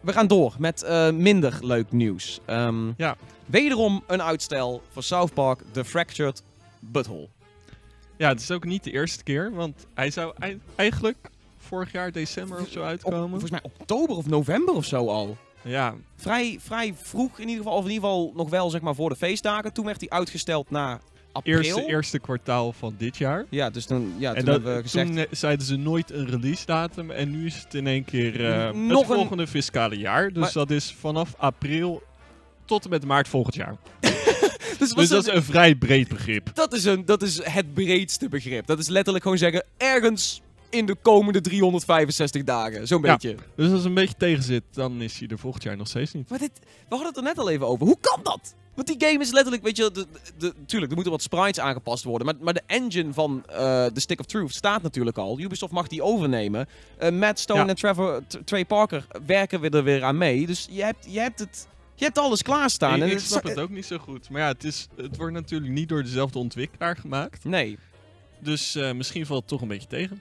we gaan door met uh, minder leuk nieuws. Um, Ja. Wederom een uitstel voor South Park The Fractured Butthole. Ja, het is ook niet de eerste keer, want hij zou ei- eigenlijk vorig jaar december of zo Op, uitkomen. volgens mij oktober of november of zo al. Ja, Vrij, vrij vroeg in ieder geval, of in ieder geval nog wel zeg maar voor de feestdagen. Toen werd hij uitgesteld naar april. eerste, eerste kwartaal van dit jaar. Ja, dus toen, ja, En toen dat, hebben we gezegd... toen eh, zeiden ze nooit een release datum en nu is het in één keer eh, Nog het een- volgende fiscale jaar. Dus Maar- dat is vanaf april tot en met maart volgend jaar. dus Dus dat is een vrij breed begrip. dat, is een, dat is het breedste begrip. Dat is letterlijk gewoon zeggen, ergens in de komende driehonderdvijfenzestig dagen. Zo'n Ja. beetje. Dus als het een beetje tegen zit, dan is hij er volgend jaar nog steeds niet. Maar dit, we hadden het er net al even over. Hoe kan dat? Want die game is letterlijk, weet je, de, de, de, tuurlijk, er moeten wat sprites aangepast worden. Maar, maar de engine van uh, The Stick of Truth staat natuurlijk al. Ubisoft mag die overnemen. Uh, Matt Stone Ja. en Trevor, T- Trey Parker werken weer er weer aan mee. Dus je hebt, je hebt, het, je hebt alles klaarstaan. ik En ik het- snap het ook niet zo goed. Maar ja, het, is, het wordt natuurlijk niet door dezelfde ontwikkelaar gemaakt. Nee. Dus uh, misschien valt het toch een beetje tegen.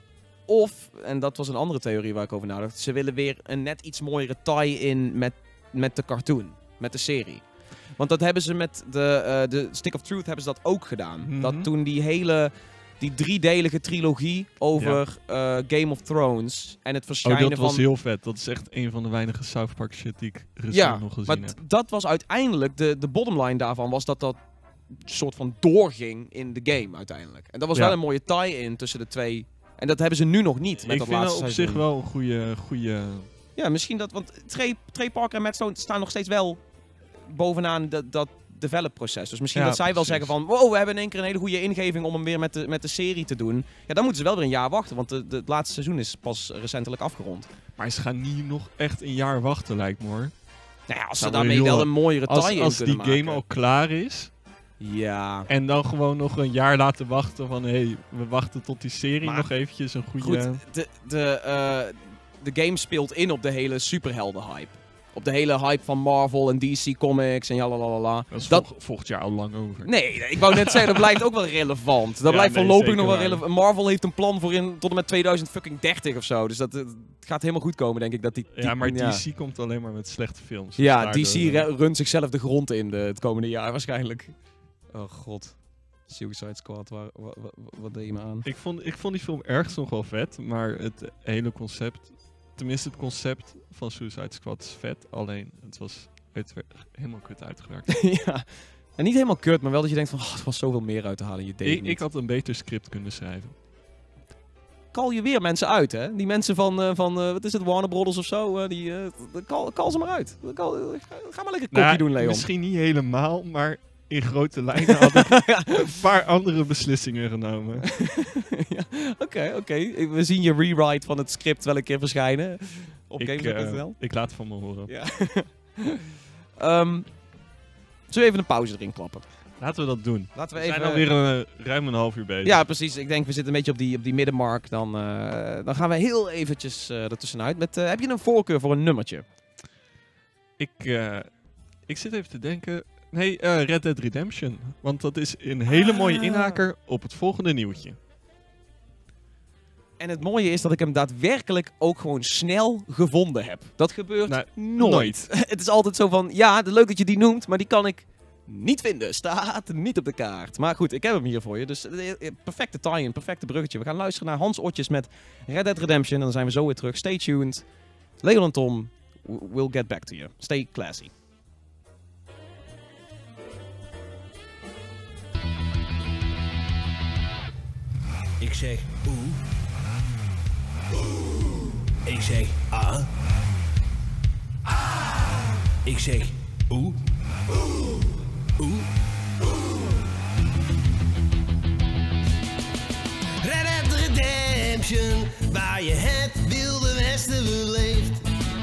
Of, en dat was een andere theorie waar ik over nadacht, ze willen weer een net iets mooiere tie-in met, met de cartoon. Met de serie. Want dat hebben ze met de, uh, de Stick of Truth hebben ze dat ook gedaan. Mhm. Dat toen die hele, die driedelige trilogie over uh, Game of Thrones en het Oh, verschijnen dat was van... heel vet. Dat is echt een van de weinige South Park shit die ik recent Ja, nog gezien maar heb. d- dat was uiteindelijk, de, de bottomline daarvan was dat dat soort van doorging in de game uiteindelijk. En dat was Ja. wel een mooie tie-in tussen de twee. En dat hebben ze nu nog niet met Ik dat vind laatste dat op seizoen. zich wel een goede... goede Ja, misschien dat, want Trey, Trey Parker en Matt Stone staan nog steeds wel bovenaan dat, dat develop-proces. Dus misschien Ja, dat zij wel precies. zeggen van, wow, we hebben in één keer een hele goede ingeving om hem weer met de, met de serie te doen. Ja, dan moeten ze wel weer een jaar wachten, want de, de, het laatste seizoen is pas recentelijk afgerond. Maar ze gaan niet nog echt een jaar wachten, lijkt me hoor. Nou ja, als ze Nou, daarmee joh, wel een mooiere Als, tie-in als kunnen die maken. game al klaar is Ja. en dan gewoon nog een jaar laten wachten van hé, hey, we wachten tot die serie Maar- nog eventjes een goede... Goed, de, de, uh, de game speelt in op de hele superhelden-hype. Op de hele hype van Marvel en D C Comics en jalalala. Dat is dat- vol- volgend jaar al lang over. Nee, ik wou net zeggen, dat blijft ook wel relevant. Dat Ja, blijft nee, voorlopig zeker nog wel waar. relevant. Marvel heeft een plan voor in, tot en met tweeduizend dertig of zo. Dus dat eh, gaat helemaal goed komen, denk ik. Dat die, die- Ja, maar ja. D C komt alleen maar met slechte films. Dus Ja, daardoor, D C eh, re- runt zichzelf de grond in de, het komende jaar waarschijnlijk. Oh god. Suicide Squad, waar, wa- wa- wa- wat deed je me aan? Ik vond, ik vond die film ergens nog wel vet, maar het hele concept, tenminste het concept van Suicide Squad is vet, alleen het was uit, helemaal kut uitgewerkt. Ja. En niet helemaal kut, maar wel dat je denkt van, oh, er was zoveel meer uit te halen. Je deed ik, het niet. ik had een beter script kunnen schrijven. Kal je weer mensen uit, hè? Die mensen van, eh, van eh, wat is het, Warner Brothers of zo, eh, die, eh, kal, kal ze maar uit. Kal, ga maar lekker kopje Nou, doen, Leon. Misschien niet helemaal, maar in grote lijnen had ik een paar andere beslissingen genomen. Ja, Oké, oké. We zien je rewrite van het script wel een keer verschijnen. Op ik, Games punt n l. eh, ik laat het van me horen. Ja. um, zullen we even een pauze erin klappen? Laten we dat doen. Laten We we even... zijn alweer een, uh, ruim een half uur bezig. Ja, precies. Ik denk, we zitten een beetje op die, op die middenmark. Dan, uh, dan gaan we heel eventjes uh, ertussenuit. Met, uh, heb je een voorkeur voor een nummertje? Ik, uh, ik zit even te denken... Nee, uh, Red Dead Redemption. Want dat is een hele mooie Ah. inhaker op het volgende nieuwtje. En het mooie is dat ik hem daadwerkelijk ook gewoon snel gevonden heb. Dat gebeurt Nou, nooit. nooit. Het is altijd zo van, ja, leuk dat je die noemt, maar die kan ik niet vinden. Staat niet op de kaart. Maar goed, ik heb hem hier voor je. Dus eh, eh, perfecte tie-in, perfecte bruggetje. We gaan luisteren naar Hans Otjes met Red Dead Redemption. En dan zijn we zo weer terug. Stay tuned. Leon en Tom, we'll get back to you. Stay classy. Ik zeg oeh. Ik zeg ah. Ik zeg oeh. Oeh. Red Dead Redemption, waar je het wilde westen beleeft.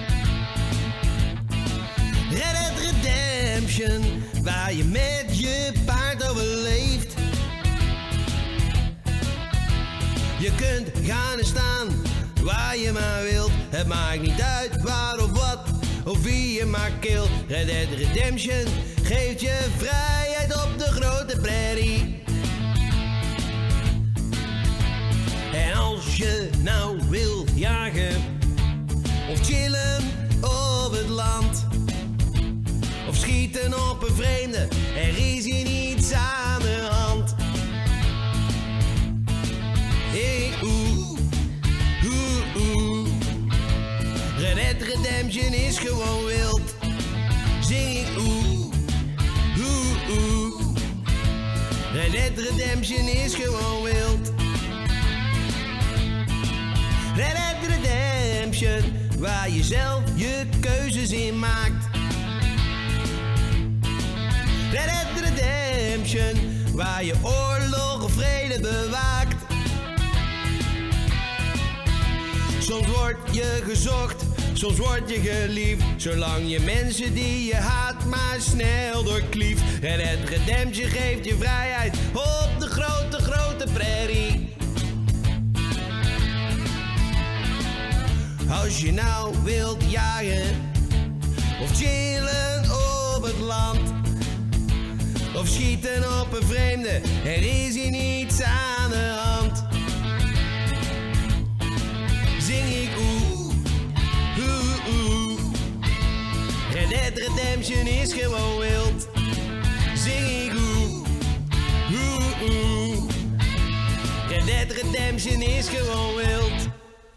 Red Dead Redemption, waar je met je paard overleeft. Je kunt gaan en staan waar je maar wilt. Het maakt niet uit waar of wat, of wie je maar kilt. Red Dead Redemption geeft je vrijheid op de grote prairie. En als je nou wilt jagen, of chillen, of het land. Of schieten op een vreemde, er is hier niets aan de hand. Hey, oeh, oeh, oeh. Red Dead Redemption is gewoon wild. Zing ik oeh, oeh, oeh. Red Dead Redemption is gewoon wild. Red Dead Redemption, waar je zelf je keuzes in maakt. Red Dead Redemption, waar je oorlog of vrede bewaakt. Soms word je gezocht, soms word je geliefd. Zolang je mensen die je haat maar snel doorklieft. Red Dead Redemption geeft je vrijheid op de grote, grote prairie. Als je nou wilt jagen of chillen op het land. Of schieten op een vreemde, er is hier niets aan de hand. Zing ik oeh, oeh, oeh. Red Dead Redemption is gewoon wild. Zing ik oeh, oeh, oeh. Red Dead Redemption is gewoon wild.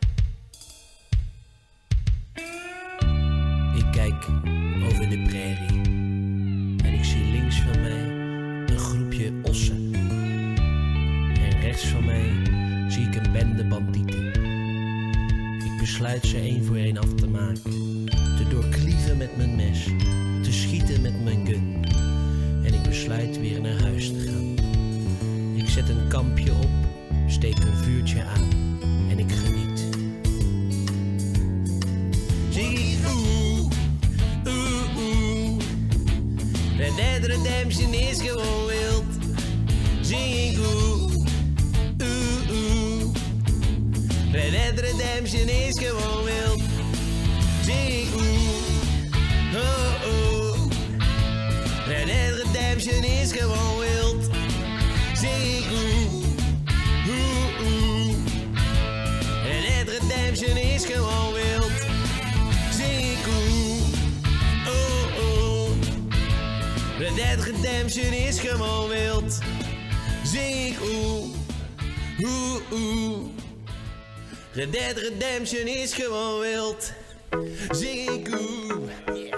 Ik kijk over de prairie en ik zie links van mij een groepje ossen. En rechts van mij zie ik een bende bandieten. Ik besluit ze één voor één af te maken, te doorklieven met mijn mes, te schieten met mijn gun. En ik besluit weer naar huis te gaan. Ik zet een kampje op, steek een vuurtje aan en ik geniet. Zing ik oeh, oeh, oeh. Red Dead Redemption is gewoon wild. Zing ik oeh, oeh, oeh. Red Dead Redemption is gewoon wild. Zing ik oeh, oh, oh. Red Dead Redemption is gewoon wild. Zing ik oeh, oeh, oeh. Red Dead Redemption is gewoon wild. Zing ik oeh, oh, oh. Red Dead Redemption is gewoon wild. Zing ik oeh, oeh, oeh. Red Dead Redemption is gewoon wild. Zing ik oeh. Yeah.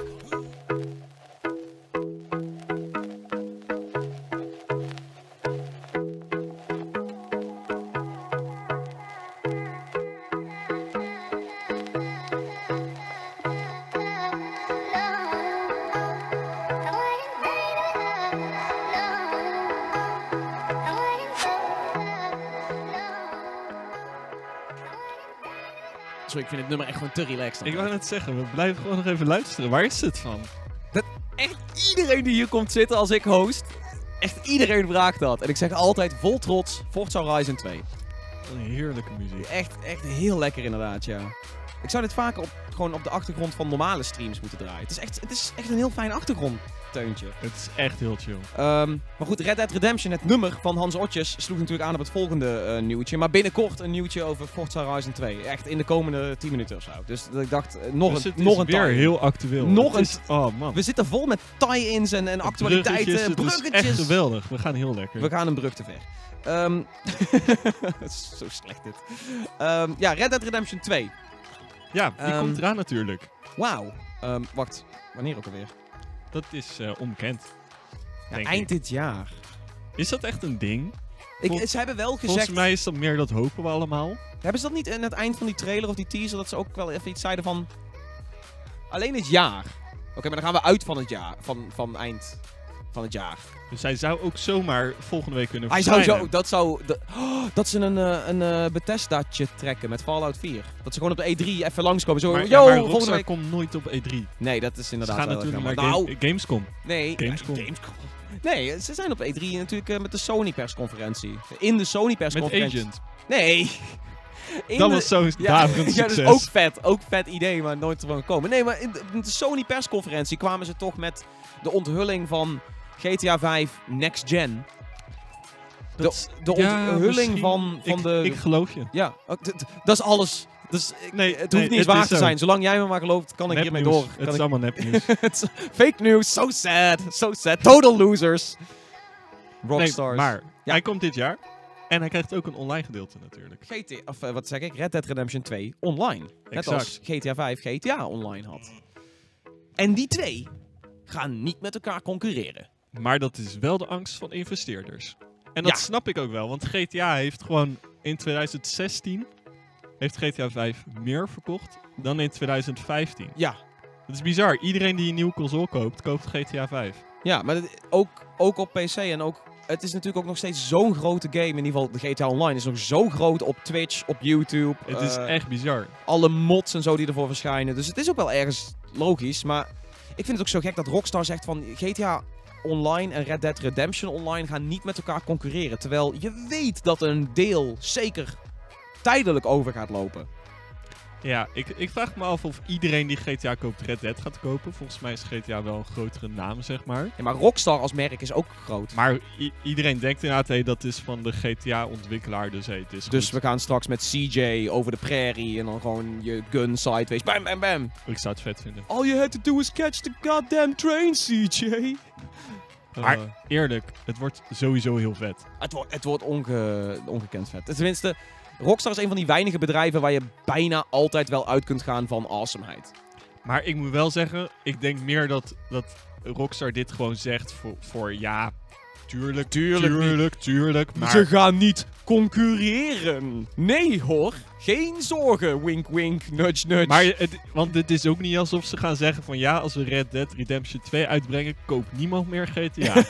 Sorry, ik vind het nummer echt gewoon te relaxed. Ik wou net zeggen, we blijven gewoon nog even luisteren. Waar is het van? Dat echt iedereen die hier komt zitten als ik host, echt iedereen vraagt dat. En ik zeg altijd vol trots, Forza Horizon twee. Een heerlijke muziek. Echt, echt heel lekker inderdaad, ja. Ik zou dit vaker op, gewoon op de achtergrond van normale streams moeten draaien. Het is echt, het is echt een heel fijn achtergrondteuntje. Het is echt heel chill. Um, maar goed, Red Dead Redemption, het nummer van Hans Otjes, sloeg natuurlijk aan op het volgende uh, nieuwtje. Maar binnenkort een nieuwtje over Forza Horizon twee. Echt in de komende tien minuten of zo. Dus dat ik dacht, uh, nog dus een, het nog is een weer tie-in. heel actueel. Nog het is, oh man. We zitten vol met tie-ins en, en actualiteiten, bruggetjes. bruggetjes. Het is echt geweldig. We gaan heel lekker. We gaan een brug te ver. Um, het is zo slecht dit. Um, ja, Red Dead Redemption twee. Ja, die Um, komt eraan natuurlijk. Wauw. Um, wacht, wanneer ook alweer? Dat is uh, onbekend. Ja, denk eind ik. dit jaar. Is dat echt een ding? Ik, Vol- ze hebben wel gezegd... Volgens mij is dat meer, dat hopen we allemaal. Hebben ze dat niet in het eind van die trailer of die teaser, dat ze ook wel even iets zeiden van... Alleen het jaar. Oké, okay, maar dan gaan we uit van het jaar. Van, van eind van het jaar. Dus hij zou ook zomaar volgende week kunnen Hij zou verschijnen. zo... Dat zou... Dat, oh, dat ze een, uh, een uh, Bethesdaatje trekken met Fallout vier. Dat ze gewoon op de E drie even langskomen. Zo, Maar, yo, ja, maar volgende Rockstar week... komt nooit op E drie. Nee, dat is Ze inderdaad gaan wel natuurlijk erg naar jammer. Game- Nou, Gamescom. nee. Gamescom. Ja, Gamescom. Nee, ze zijn op E drie natuurlijk uh, met de Sony persconferentie. In de Sony Met persconferentie. Agent. Nee. In Dat de- was zo'n Ja, daverend ja, dat succes. is ook vet. Ook vet idee, maar nooit ervan gekomen. Nee, maar in de, in de Sony persconferentie kwamen ze toch met de onthulling van G T A vijf Next Gen. De, Dat is- de ja, onthulling misschien. van, van ik, de... Ik geloof je. ja, ook d- d- dat is alles. Dus ik, Nee, het hoeft nee, niet eens het waar is te zo. zijn. Zolang jij me maar gelooft, kan ik hiermee Nepnieuws. door. Het Kan is ik... allemaal nepnieuws. Het is fake news, so sad, so sad. Total losers. Rockstars. Nee, maar Ja. hij komt dit jaar. En hij krijgt ook een online gedeelte natuurlijk. G T A, of uh, wat zeg ik? Red Dead Redemption twee online. Net Exact. als G T A vijf G T A online had. En die twee gaan niet met elkaar concurreren. Maar dat is wel de angst van investeerders. En dat Ja. snap ik ook wel. Want G T A heeft gewoon in twintig zestien... heeft G T A vijf meer verkocht dan in twintig vijftien. Ja. Dat is bizar. Iedereen die een nieuwe console koopt, koopt G T A vijf. Ja, maar het- ook, ook op P C en ook... Het is natuurlijk ook nog steeds zo'n grote game. In ieder geval, de G T A Online is nog zo groot op Twitch, op YouTube. Het is eh, echt bizar. alle mods en zo die ervoor verschijnen. Dus het is ook wel ergens logisch. Maar ik vind het ook zo gek dat Rockstar zegt van G T A Online en Red Dead Redemption Online gaan niet met elkaar concurreren. Terwijl je weet dat een deel zeker tijdelijk over gaat lopen. Ja, ik, ik vraag me af of iedereen die G T A koopt Red Dead gaat kopen. Volgens mij is G T A wel een grotere naam, zeg maar. Ja, maar Rockstar als merk is ook groot. Maar i- iedereen denkt inderdaad, hey, dat is van de G T A-ontwikkelaar, dus hey, het is Dus goed. we gaan straks met C J over de prairie en dan gewoon je gun sideways. Bam, bam, bam. Ik zou het vet vinden. All you had to do is catch the goddamn train, C J. Maar Uh, eerlijk, het wordt sowieso heel vet. het wordt, het wordt onge, ongekend vet. Tenminste, Rockstar is een van die weinige bedrijven waar je bijna altijd wel uit kunt gaan van awesomeheid. Maar ik moet wel zeggen, ik denk meer dat, dat Rockstar dit gewoon zegt voor, voor ja, tuurlijk, Tuurlijk niet. tuurlijk, tuurlijk. Maar Ze gaan niet concurreren. Nee hoor, geen zorgen. Wink wink, nudge nudge. Maar het, want het is ook niet alsof ze gaan zeggen van ja, als we Red Dead Redemption twee uitbrengen, koopt niemand meer G T A.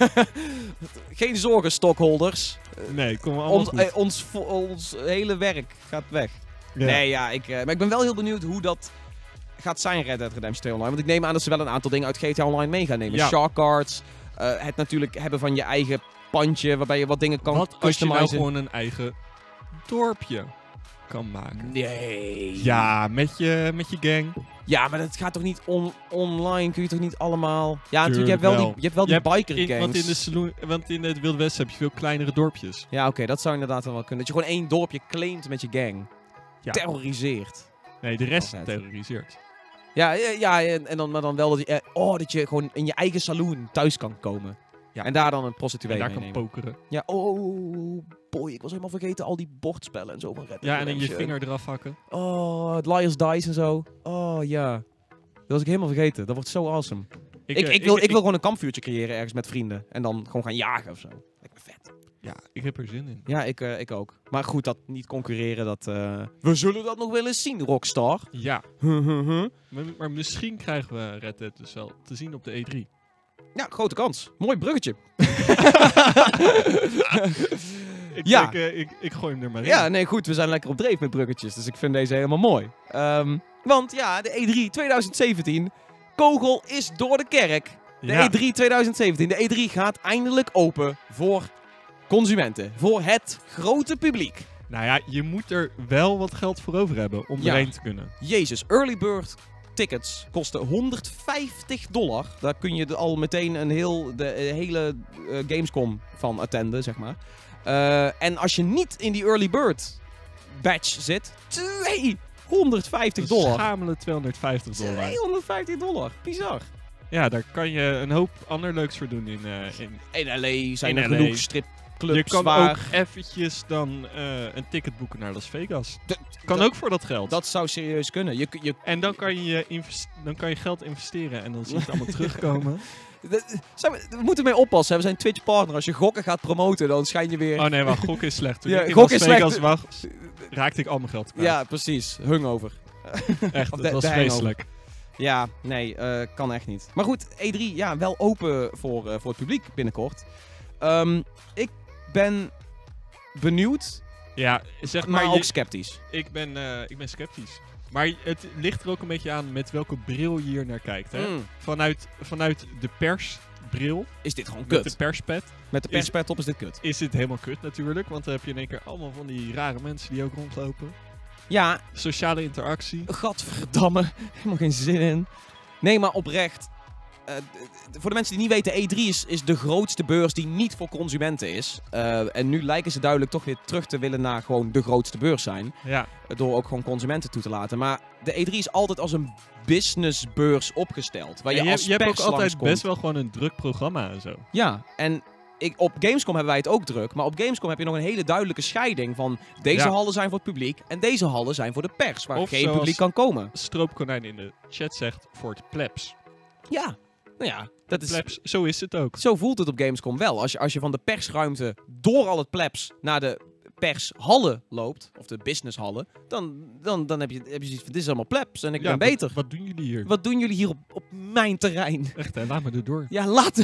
geen zorgen, stockholders. Nee, kom allemaal Ons, goed. eh, ons, vo- ons hele werk gaat weg. Ja. Nee, ja, ik, eh, maar ik ben wel heel benieuwd hoe dat gaat zijn, Red Dead Redemption twee Online. Want ik neem aan dat ze wel een aantal dingen uit G T A Online mee gaan nemen. Ja. Shark cards, eh, het natuurlijk hebben van je eigen pandje, waarbij je wat dingen kan Wat als je nou customizen. gewoon een eigen dorpje kan maken? Nee. Ja, met je, met je gang. Ja, maar dat gaat toch niet on online? Kun je toch niet allemaal... Ja, natuurlijk, je Tuurlijk hebt wel die, wel. je hebt wel Je die hebt biker In, gangs. want, in de saloon, want in het Wilde Westen heb je veel kleinere dorpjes. Ja, oké, dat zou inderdaad wel kunnen. Dat je gewoon één dorpje claimt met je gang. Ja. Terroriseert. Nee, de rest Altijd. terroriseert. Ja, ja, ja en, en dan, maar dan wel dat je, eh, oh, dat je gewoon in je eigen saloon thuis kan komen. Ja. En daar dan een En prostituee daar kan meenemen. pokeren. Ja, oh, boy, ik was helemaal vergeten al die bordspellen en zo van Red Dead Ja, en dan je Redemption. vinger eraf hakken. Oh, het Liar's Dice en zo. Oh, ja. Dat was ik helemaal vergeten. Dat wordt zo awesome. Ik, ik, eh, wil, ik, wil gewoon een kampvuurtje creëren ergens met vrienden. En dan gewoon gaan jagen of zo. Lijkt me vet. Ja, ik heb er zin in. Ja, ik, eh, ik ook. Maar goed, dat niet concurreren, dat... eh, We zullen dat nog wel eens zien, Rockstar. Ja, ja, maar, maar misschien krijgen we Red Dead dus wel te zien op de E drie. grote kans. Mooi bruggetje. Ik, Ja. ik, eh, ik, ik gooi hem er maar in. Ja, nee, goed. We zijn lekker op dreef met bruggetjes. Dus ik vind deze helemaal mooi. Ehm, want ja, de E drie twintig zeventien. Kogel is door de kerk. De Ja. E drie twintig zeventien. De E drie gaat eindelijk open voor consumenten. Voor het grote publiek. Nou ja, je moet er wel wat geld voor over hebben om Ja. erheen te kunnen. Jezus, early bird tickets kosten honderdvijftig dollar. Daar kun je de- al meteen een heel, de eh, hele eh, Gamescom van attenden, zeg maar. Eh, en als je niet in die early bird batch zit, tweehonderdvijftig dollar. Schamele tweehonderdvijftig dollar. tweehonderdvijftig dollar, bizar. Ja, daar kan je een hoop ander leuks voor doen in, eh, in. In L A zijn In er L A. genoeg stripclubs Je kan waar... ook eventjes dan eh, een ticket boeken naar Las Vegas. D- Kan dat- ook voor dat geld. Dat zou serieus kunnen. Je, je, En dan kan, je invest- dan kan je geld investeren en dan zie je het allemaal terugkomen. d- zijn we, we moeten mee oppassen. hè. We zijn Twitch partner. Als je gokken gaat promoten, dan schijn je weer... Oh nee, wacht, gokken is slecht. Toen Ja, ik in gokken Las is Vegas slecht. was, raakte ik al mijn geld kwijt. Ja, precies. Hungover. echt, of dat de- was de hangover. vreselijk. Ja, nee, eh, kan echt niet. Maar goed, E drie, ja, wel open voor, eh, voor het publiek binnenkort. Ehm, ik ben benieuwd, Ja, zeg maar, maar, ook je- sceptisch. ik, ben, eh, ik ben sceptisch. Maar het ligt er ook een beetje aan met welke bril je hier naar kijkt. Hè? Mm, Vanuit, vanuit de persbril, is dit gewoon met kut? de perspet, Met de is- perspet op is dit kut. is dit helemaal kut natuurlijk. Want dan heb je in één keer allemaal van die rare mensen die ook rondlopen. Ja, Sociale interactie. gadverdamme. Helemaal geen zin in. Nee, maar oprecht. uh, voor de mensen die niet weten, E drie is, is de grootste beurs die niet voor consumenten is. Uh, en nu lijken ze duidelijk toch weer terug te willen naar gewoon de grootste beurs zijn. Ja. Door ook gewoon consumenten toe te laten. Maar de E drie is altijd als een businessbeurs opgesteld. Waar je, En je, als je hebt ook pers altijd langskomt. best wel gewoon een druk programma en zo. Ja, en ik, op Gamescom hebben wij het ook druk. Maar op Gamescom heb je nog een hele duidelijke scheiding van deze Ja. hallen zijn voor het publiek en deze hallen zijn voor de pers. Waar Of geen zoals- publiek kan komen. Stroopkonijn in de chat zegt voor het plebs. Ja, nou ja, dat is... Plebs, zo is het ook. Zo voelt het op Gamescom wel. Als je, als je van de persruimte door al het plebs naar de pershallen loopt, of de businesshallen, dan, dan, dan heb, je, heb je zoiets van, dit is allemaal plebs en ik Ja, ben wat- beter. Wat doen jullie hier? Wat doen jullie hier op, op mijn terrein? Echt, hè? Laat me erdoor. Ja, laat...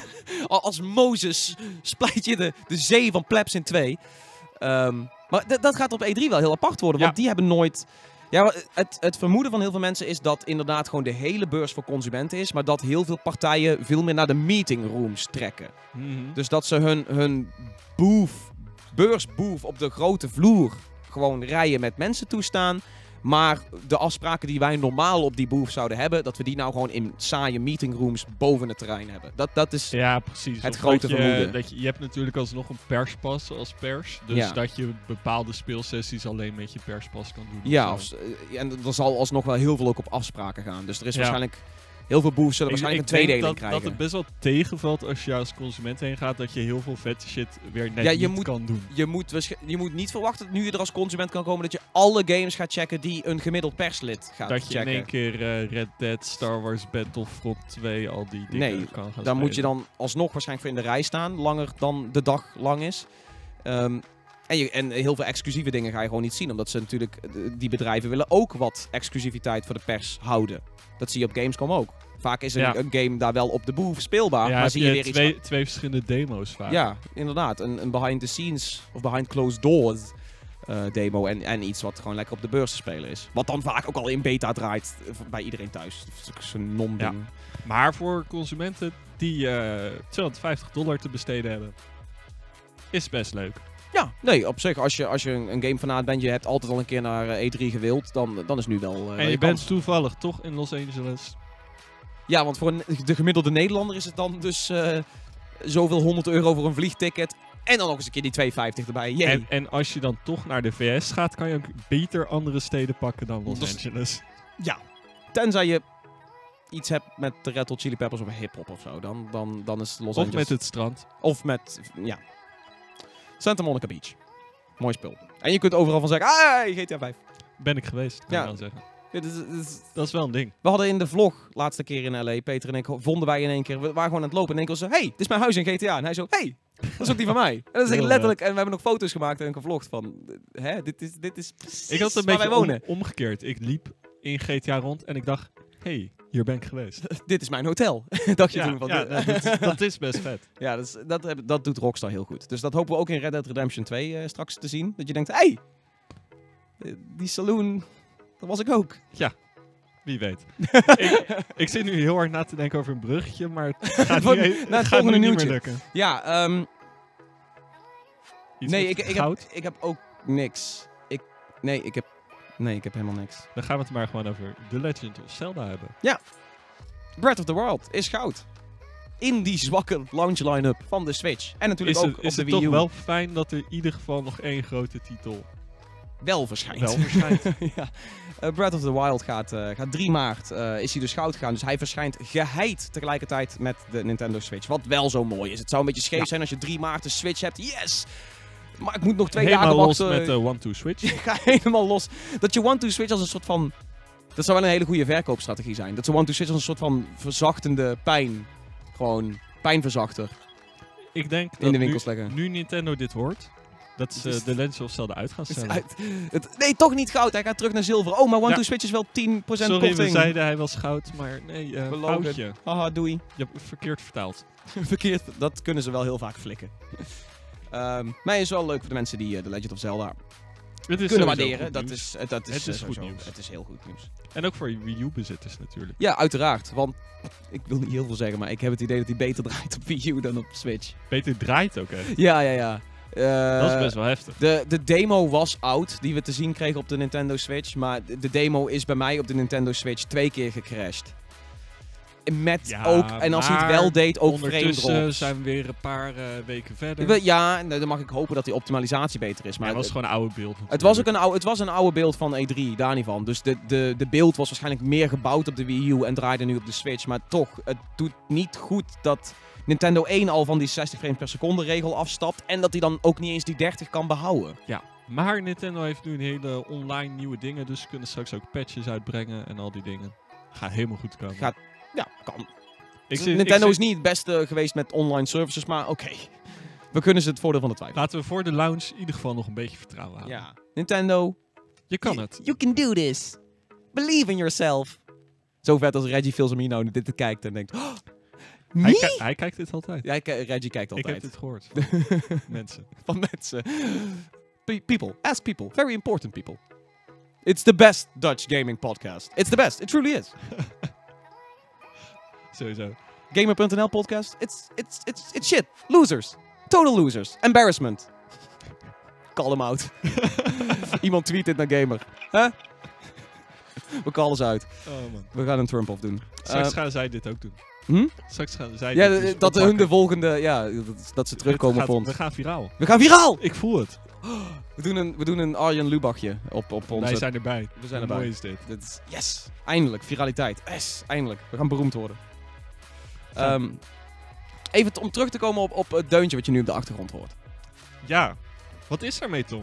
Al- Als Mozes splijt je de, de zee van plebs in twee. Ehm, maar d- dat gaat op E drie wel heel apart worden, want Ja. die hebben nooit... Ja, het, het vermoeden van heel veel mensen is dat inderdaad gewoon de hele beurs voor consumenten is, maar dat heel veel partijen veel meer naar de meeting rooms trekken. Mhm. Dus dat ze hun, hun booth, beursbooth op de grote vloer gewoon rijen met mensen toestaan. Maar de afspraken die wij normaal op die booth zouden hebben, dat we die nou gewoon in saaie meetingrooms boven het terrein hebben. Dat, dat is... Ja, precies. Het Of grote dat je, vermoeden. Dat je, je hebt natuurlijk alsnog een perspas als pers. Dus Ja. dat je bepaalde speelsessies alleen met je perspas kan doen. Ja, of zo. of, eh, en er zal alsnog wel heel veel ook op afspraken gaan. Dus er is Ja. waarschijnlijk... Heel veel booths zullen Ik- waarschijnlijk ik een denk tweedeling dat, krijgen. dat het best wel tegenvalt als je als consument heen gaat, dat je heel veel vette shit weer net Ja, je niet moet- kan doen. Je moet, waarsch- je moet niet verwachten dat nu je er als consument kan komen dat je alle games gaat checken die een gemiddeld perslid gaat Dat je checken. in één keer eh, Red Dead, Star Wars Battlefront twee, al die dingen Nee, kan gaan Daar moet je spelen. dan alsnog waarschijnlijk voor in de rij staan, langer dan de dag lang is. Ehm, en, je, en heel veel exclusieve dingen ga je gewoon niet zien, omdat ze natuurlijk, eh, die bedrijven willen ook wat exclusiviteit voor de pers houden. Dat zie je op Gamescom ook. Vaak is een, Ja. een game daar wel op de booth speelbaar, Ja, maar heb zie je weer iets... twee, twee verschillende demo's vaak. Ja, inderdaad. Een, een behind the scenes of behind closed doors eh, demo en, en iets wat gewoon lekker op de beurs te spelen is. Wat dan vaak ook al in beta draait eh, bij iedereen thuis. Dat is ook zo'n non-ding. Maar voor consumenten die eh tweehonderdvijftig dollar te besteden hebben, is best leuk. Ja, nee, op zich, als je, als je een, een gamefanaat bent, je hebt altijd al een keer naar eh, E drie gewild, dan, dan is nu wel, eh, wel en je je bent kans. toevallig toch in Los Angeles. Ja, want voor een, de gemiddelde Nederlander is het dan dus eh, zoveel honderd euro voor een vliegticket. En dan nog eens een keer die twee vijftig erbij. Jee. En, en als je dan toch naar de V S gaat, kan je ook beter andere steden pakken dan Los Dus- Angeles. Tenzij je iets hebt met de Red Hot Chili Peppers of hip-hop of zo, dan, dan, dan is Los Of Angeles. met het strand. Of met, ja. Santa Monica Beach. Mooi spul. En je kunt overal van zeggen, ah, G T A vijf. Ben ik geweest, kan Ja. je wel zeggen. Dit is, dit is- Dat is wel een ding. We hadden in de vlog, laatste keer in L A, Peter en ik, vonden wij in één keer, we waren gewoon aan het lopen en in één keer zo, hey, dit is mijn huis in G T A. En hij zo, hey, dat is ook die van mij. En dat is echt Heel letterlijk, en we hebben nog foto's gemaakt en gevlogd van, hè, dit is, dit is precies Ik had het een waar beetje wij wonen. om- omgekeerd. Ik liep in G T A rond en ik dacht, hey, hier ben ik geweest. Dit is mijn hotel. Dacht je ja, toen van, ja, de- nou, dat, is- dat is best vet. ja dat, is, dat, heb- dat doet Rockstar heel goed. Dus dat hopen we ook in Red Dead Redemption twee eh, straks te zien. Dat je denkt, hey, eh, die saloon, dat was ik ook. Wie weet. ik, ik zit nu heel hard na te denken over een bruggetje, maar het gaat, Voor- nu, e- naar het het gaat volgende nu niet nieuwtje. meer lukken. Ja, ehm, Iets nee, met ik, ik, goud? heb, ik heb ook niks. Ik, nee, ik heb, nee, ik heb helemaal niks. Dan gaan we het maar gewoon over The Legend of Zelda hebben. Breath of the Wild is goud. In die zwakke launch line-up van de Switch. En natuurlijk Is ook het, op is de het Wii toch U wel fijn dat er in ieder geval nog één grote titel wel verschijnt. wel verschijnt? ja. Eh, Breath of the Wild gaat, eh, gaat drie maart, eh, is hij dus goud gegaan. Dus hij verschijnt geheid tegelijkertijd met de Nintendo Switch. Wat wel zo mooi is. Het zou een beetje scheef Ja. zijn als je drie maart een Switch hebt. Yes! Maar ik moet nog twee Helemaal dagen los wachten. met de one-two-switch. Ik ga helemaal los. Dat je one-two-switch als een soort van... Dat zou wel een hele goede verkoopstrategie zijn. Dat ze one-two-switch als een soort van verzachtende pijn... Gewoon pijnverzachter Ik denk in dat de winkels nu, leggen. nu Nintendo dit hoort, dat Het ze is- de Legend of Zelda uit gaan Het is stellen. uit- het- nee, toch niet goud. Hij gaat terug naar zilver. Oh, maar one-two-switch is wel tien procent Sorry, korting. we zeiden hij was goud, maar nee, eh Belogen. foutje. Haha, doei. Je hebt het verkeerd vertaald. Verkeerd. Dat kunnen ze wel heel vaak flikken. Ehm maar het is wel leuk voor de mensen die eh, The Legend of Zelda Het is kunnen sowieso waarderen. goed Dat nieuws. is, eh, dat is, Het is eh, goed sowieso- nieuws. Het is heel goed nieuws. En ook voor Wii U-bezitters natuurlijk. Ja, uiteraard. Want ik wil niet heel veel zeggen, maar ik heb het idee dat hij beter draait op Wii U dan op Switch. Beter draait ook echt. Ja, ja, ja. Eh, Dat is best wel heftig. De, de demo was oud, die we te zien kregen op de Nintendo Switch. Maar de, de demo is bij mij op de Nintendo Switch twee keer gecrashed. met Ja, ook, en als hij het maar wel deed, ook frame Ondertussen drops. zijn we weer een paar uh, weken verder. We- Ja, nou, dan mag ik hopen dat die optimalisatie beter is. Maar Maar het was gewoon een oude beeld. het, was ook een oude, het was een oude beeld van E drie, daar niet van. Dus de, de, de beeld was waarschijnlijk meer gebouwd op de Wii U en draaide nu op de Switch. Maar toch, het doet niet goed dat Nintendo één al van die zestig frames per seconde regel afstapt. En dat hij dan ook niet eens die dertig kan behouden. Ja, maar Nintendo heeft nu een hele online nieuwe dingen. Dus ze kunnen straks ook patches uitbrengen en al die dingen. Gaat helemaal goed komen. Gaat- Ja, kan. Ik zit- Nintendo ik is zit- niet het beste geweest met online services, maar oké. We kunnen ze het voordeel van de twijfel. Laten we voor de launch in ieder geval nog een beetje vertrouwen houden. Ja. Nintendo, Je kan you, het. you can do this. Believe in yourself. Zo vet als Reggie Fils-Aimé dit te kijkt en denkt... Oh, Hij, me? ki- hij kijkt dit altijd. Ja, ik- Reggie kijkt Ik altijd. heb dit gehoord. Mensen. Van mensen. Pe- people. Ask people. Very important people. It's the best Dutch gaming podcast. It's the best. It truly is. Sowieso. Gamer punt n l podcast. It's, it's, it's, it's shit. Losers. Total losers. Embarrassment. Call them out. Iemand tweet dit naar Gamer. Huh? We callen ze uit. Oh man. We gaan een Trump-off doen. Straks Uh, gaan zij dit ook doen. hm? Straks gaan zij Ja, dit d- dus dat hun oppakken. de volgende... Ja, dat, dat ze terugkomen Het gaat- op ons. We gaan viraal. We gaan viraal! Ik voel het. We doen een, we doen een Arjen Lubachje op, op onze... Wij zijn erbij. we zijn Hoe erbij. mooi is dit? Dit is, yes! Eindelijk, viraliteit. Yes, eindelijk. We gaan beroemd worden. Ehm, even t- om terug te komen op, op het deuntje wat je nu op de achtergrond hoort. Ja. Wat is ermee, Tom?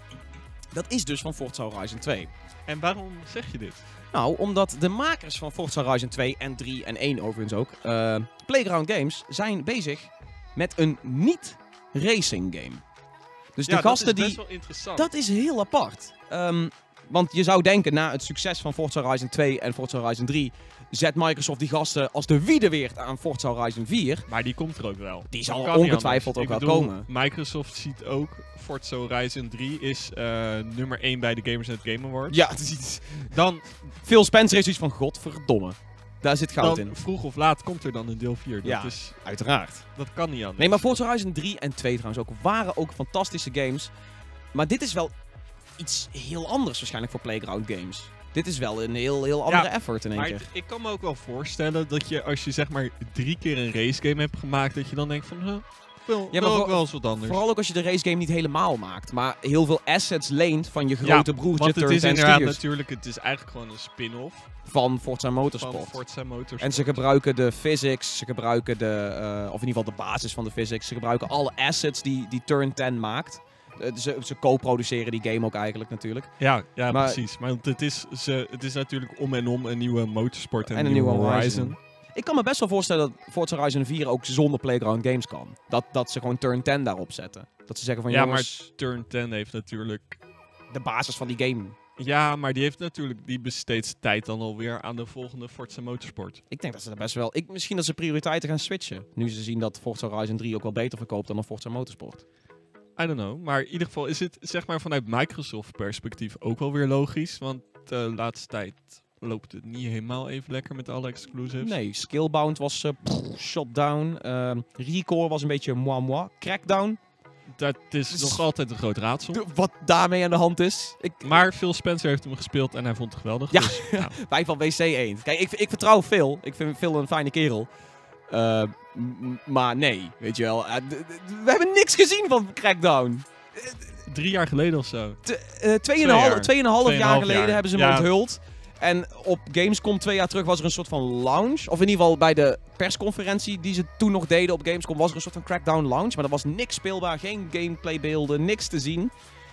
Dat is dus van Forza Horizon twee. En waarom zeg je dit? Nou, omdat de makers van Forza Horizon twee en drie en één overigens ook, eh, Playground Games, zijn bezig met een niet-racing game. Dus Ja, de gasten dat is die... best wel interessant. Dat is heel apart. Ehm, want je zou denken, na het succes van Forza Horizon twee en Forza Horizon drie... zet Microsoft die gasten als de wiedeweert aan Forza Horizon vier. Maar die komt er ook wel. Die Dat zal kan niet ongetwijfeld anders. ook Ik wel bedoel, komen. Microsoft ziet ook Forza Horizon drie is uh, nummer één bij de Gamersnet Game Awards. Ja, het is iets... Dan, Phil Spencer is iets van, godverdomme. Daar zit goud dan in. vroeg of laat komt er dan een deel vier. Dat, Ja. is, Uiteraard. dat kan niet anders. Nee, maar Forza Horizon drie en twee trouwens ook waren ook fantastische games. Maar dit is wel iets heel anders waarschijnlijk voor Playground Games. Dit is wel een heel, heel andere Ja, effort in één Maar keer. het- ik kan me ook wel voorstellen dat je als je zeg maar drie keer een racegame hebt gemaakt, dat je dan denkt van, huh, wil, Ja, wil maar ook voor- wel eens wat anders. Vooral ook als je de racegame niet helemaal maakt. Maar heel veel assets leent van je grote broertje Want het Turn is ten inderdaad Studios natuurlijk, het is eigenlijk gewoon een spin-off van Forza van Motorsport. Forza Motorsport. En ze gebruiken de physics, ze gebruiken de, eh, of in ieder geval de basis van de physics. Ze gebruiken alle assets die, die Turn ten maakt. Eh, ze ze co-produceren die game ook eigenlijk natuurlijk. Ja, ja Maar- precies. Maar het is, ze, het is natuurlijk om en om een nieuwe Motorsport en, En een nieuwe Horizon. Horizon. Ik kan me best wel voorstellen dat Forza Horizon vier ook zonder Playground Games kan. Dat, dat ze gewoon Turn ten daarop zetten. Dat ze zeggen van Ja, jongens, Turn ten heeft natuurlijk... de basis van die game. Ja, maar die heeft natuurlijk... Die besteedt zijn tijd dan alweer aan de volgende Forza Motorsport. Ik denk dat ze er best wel... Ik, misschien dat ze prioriteiten gaan switchen. Nu ze zien dat Forza Horizon drie ook wel beter verkoopt dan een Forza Motorsport. I don't know. Maar in ieder geval is het zeg maar vanuit Microsoft perspectief ook wel weer logisch. Want de laatste tijd loopt het niet helemaal even lekker met alle exclusives. Nee, Skillbound was uh, pff, shot down. Ehm, Recore was een beetje moi moi. Crackdown. Dat is Dus- nog altijd een groot raadsel. De- wat daarmee aan de hand is. Ik, Maar Phil Spencer heeft hem gespeeld en hij vond het geweldig. Ja. Dus, ja. wij van W C één. Kijk, ik, ik vertrouw Phil. Ik vind Phil een fijne kerel. Uh, m- maar nee, weet je wel. Uh, d- d- we hebben niks gezien van Crackdown. Drie jaar geleden of zo. T- uh, Tweeënhalf Twee jaar. tweeënhalf jaar Tweeënhalf geleden jaar. hebben ze hem Ja. onthuld. En op Gamescom twee jaar terug was er een soort van lounge. Of in ieder geval bij de persconferentie die ze toen nog deden op Gamescom was er een soort van Crackdown lounge. Maar er was niks speelbaar, geen gameplaybeelden, niks te zien.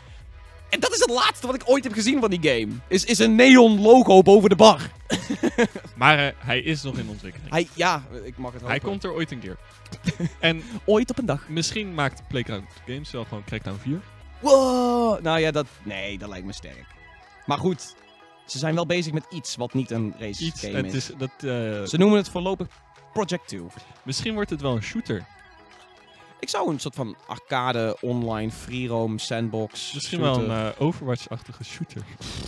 En dat is het laatste wat ik ooit heb gezien van die game. Is, is een neon logo boven de bar. Maar uh, hij is nog in ontwikkeling. Hij, ja, ik mag het Hij hopen. komt er ooit een keer. En ooit op een dag. misschien maakt Playground Games wel gewoon Crackdown vier. Wow. Nou ja, dat... Nee, dat lijkt me sterk. Maar goed, ze zijn wel bezig met iets wat niet een race Iets. game Het is. is dat, uh, Ze noemen het voorlopig Project twee. misschien wordt het wel een shooter. Ik zou een soort van arcade, online, free roam, sandbox... Misschien shooter- wel een uh, Overwatch-achtige shooter.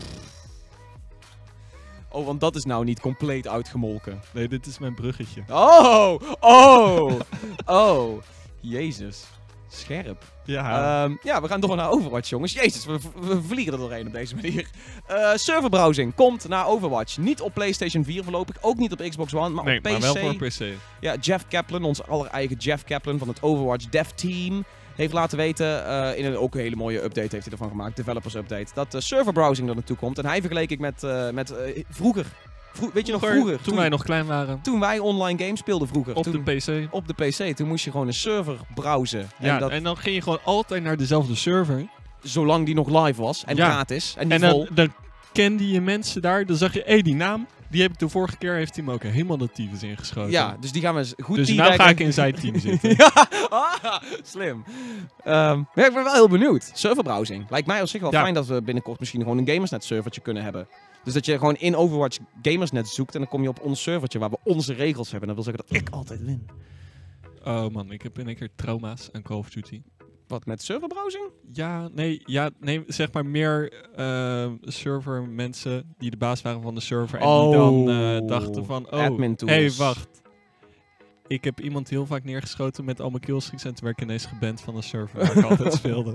Oh, want dat is nou niet compleet uitgemolken. Nee, dit is mijn bruggetje. Oh! Oh! Oh! Jezus. Scherp. Ja. Um, ja, we gaan door naar Overwatch, jongens. Jezus, we, we vliegen er doorheen op deze manier. Uh, serverbrowsing komt naar Overwatch. Niet op PlayStation vier voorlopig, ook niet op Xbox One, maar nee, op P C. maar wel voor een P C. Ja, Jeff Kaplan, onze allereigen Jeff Kaplan van het Overwatch Dev Team, heeft laten weten, uh, in een ook een hele mooie update heeft hij ervan gemaakt, developers update, dat uh, serverbrowsing er naartoe komt. En hij vergeleek ik met, uh, met uh, vroeger. Vro weet je nog vroeger? Toen, toen wij nog klein waren. Toen wij online games speelden vroeger. Op toen, de P C. Op de P C. Toen moest je gewoon een server browsen. Ja, en, dat, en dan ging je gewoon altijd naar dezelfde server. Zolang die nog live was. En ja. gratis. En, en vol. dan, dan kende je mensen daar. Dan zag je, hé, hey, die naam, die heb ik de vorige keer, heeft hij me ook helemaal de tyfus ingeschoten. Ja, dus die gaan we eens goed Dus teamwerken. nou ga ik in zijn team zitten. Ja, ah, slim. Um, ja, ik ben wel heel benieuwd. Serverbrowsing. Lijkt mij op zich wel ja. fijn dat we binnenkort misschien gewoon een Gamersnet servertje kunnen hebben. Dus dat je gewoon in Overwatch Gamersnet zoekt en dan kom je op ons servertje waar we onze regels hebben. En dat wil zeggen dat ik altijd win. Oh man, ik heb in één keer trauma's aan Call of Duty. Wat, met serverbrowsing? Ja, nee, ja, nee, zeg maar meer uh, servermensen die de baas waren van de server. En oh, die dan uh, dachten van, oh, admin tools. Hey, wacht. Ik heb iemand heel vaak neergeschoten met al mijn killstreaks en toen werd ik ineens geband van de server waar ik altijd speelde.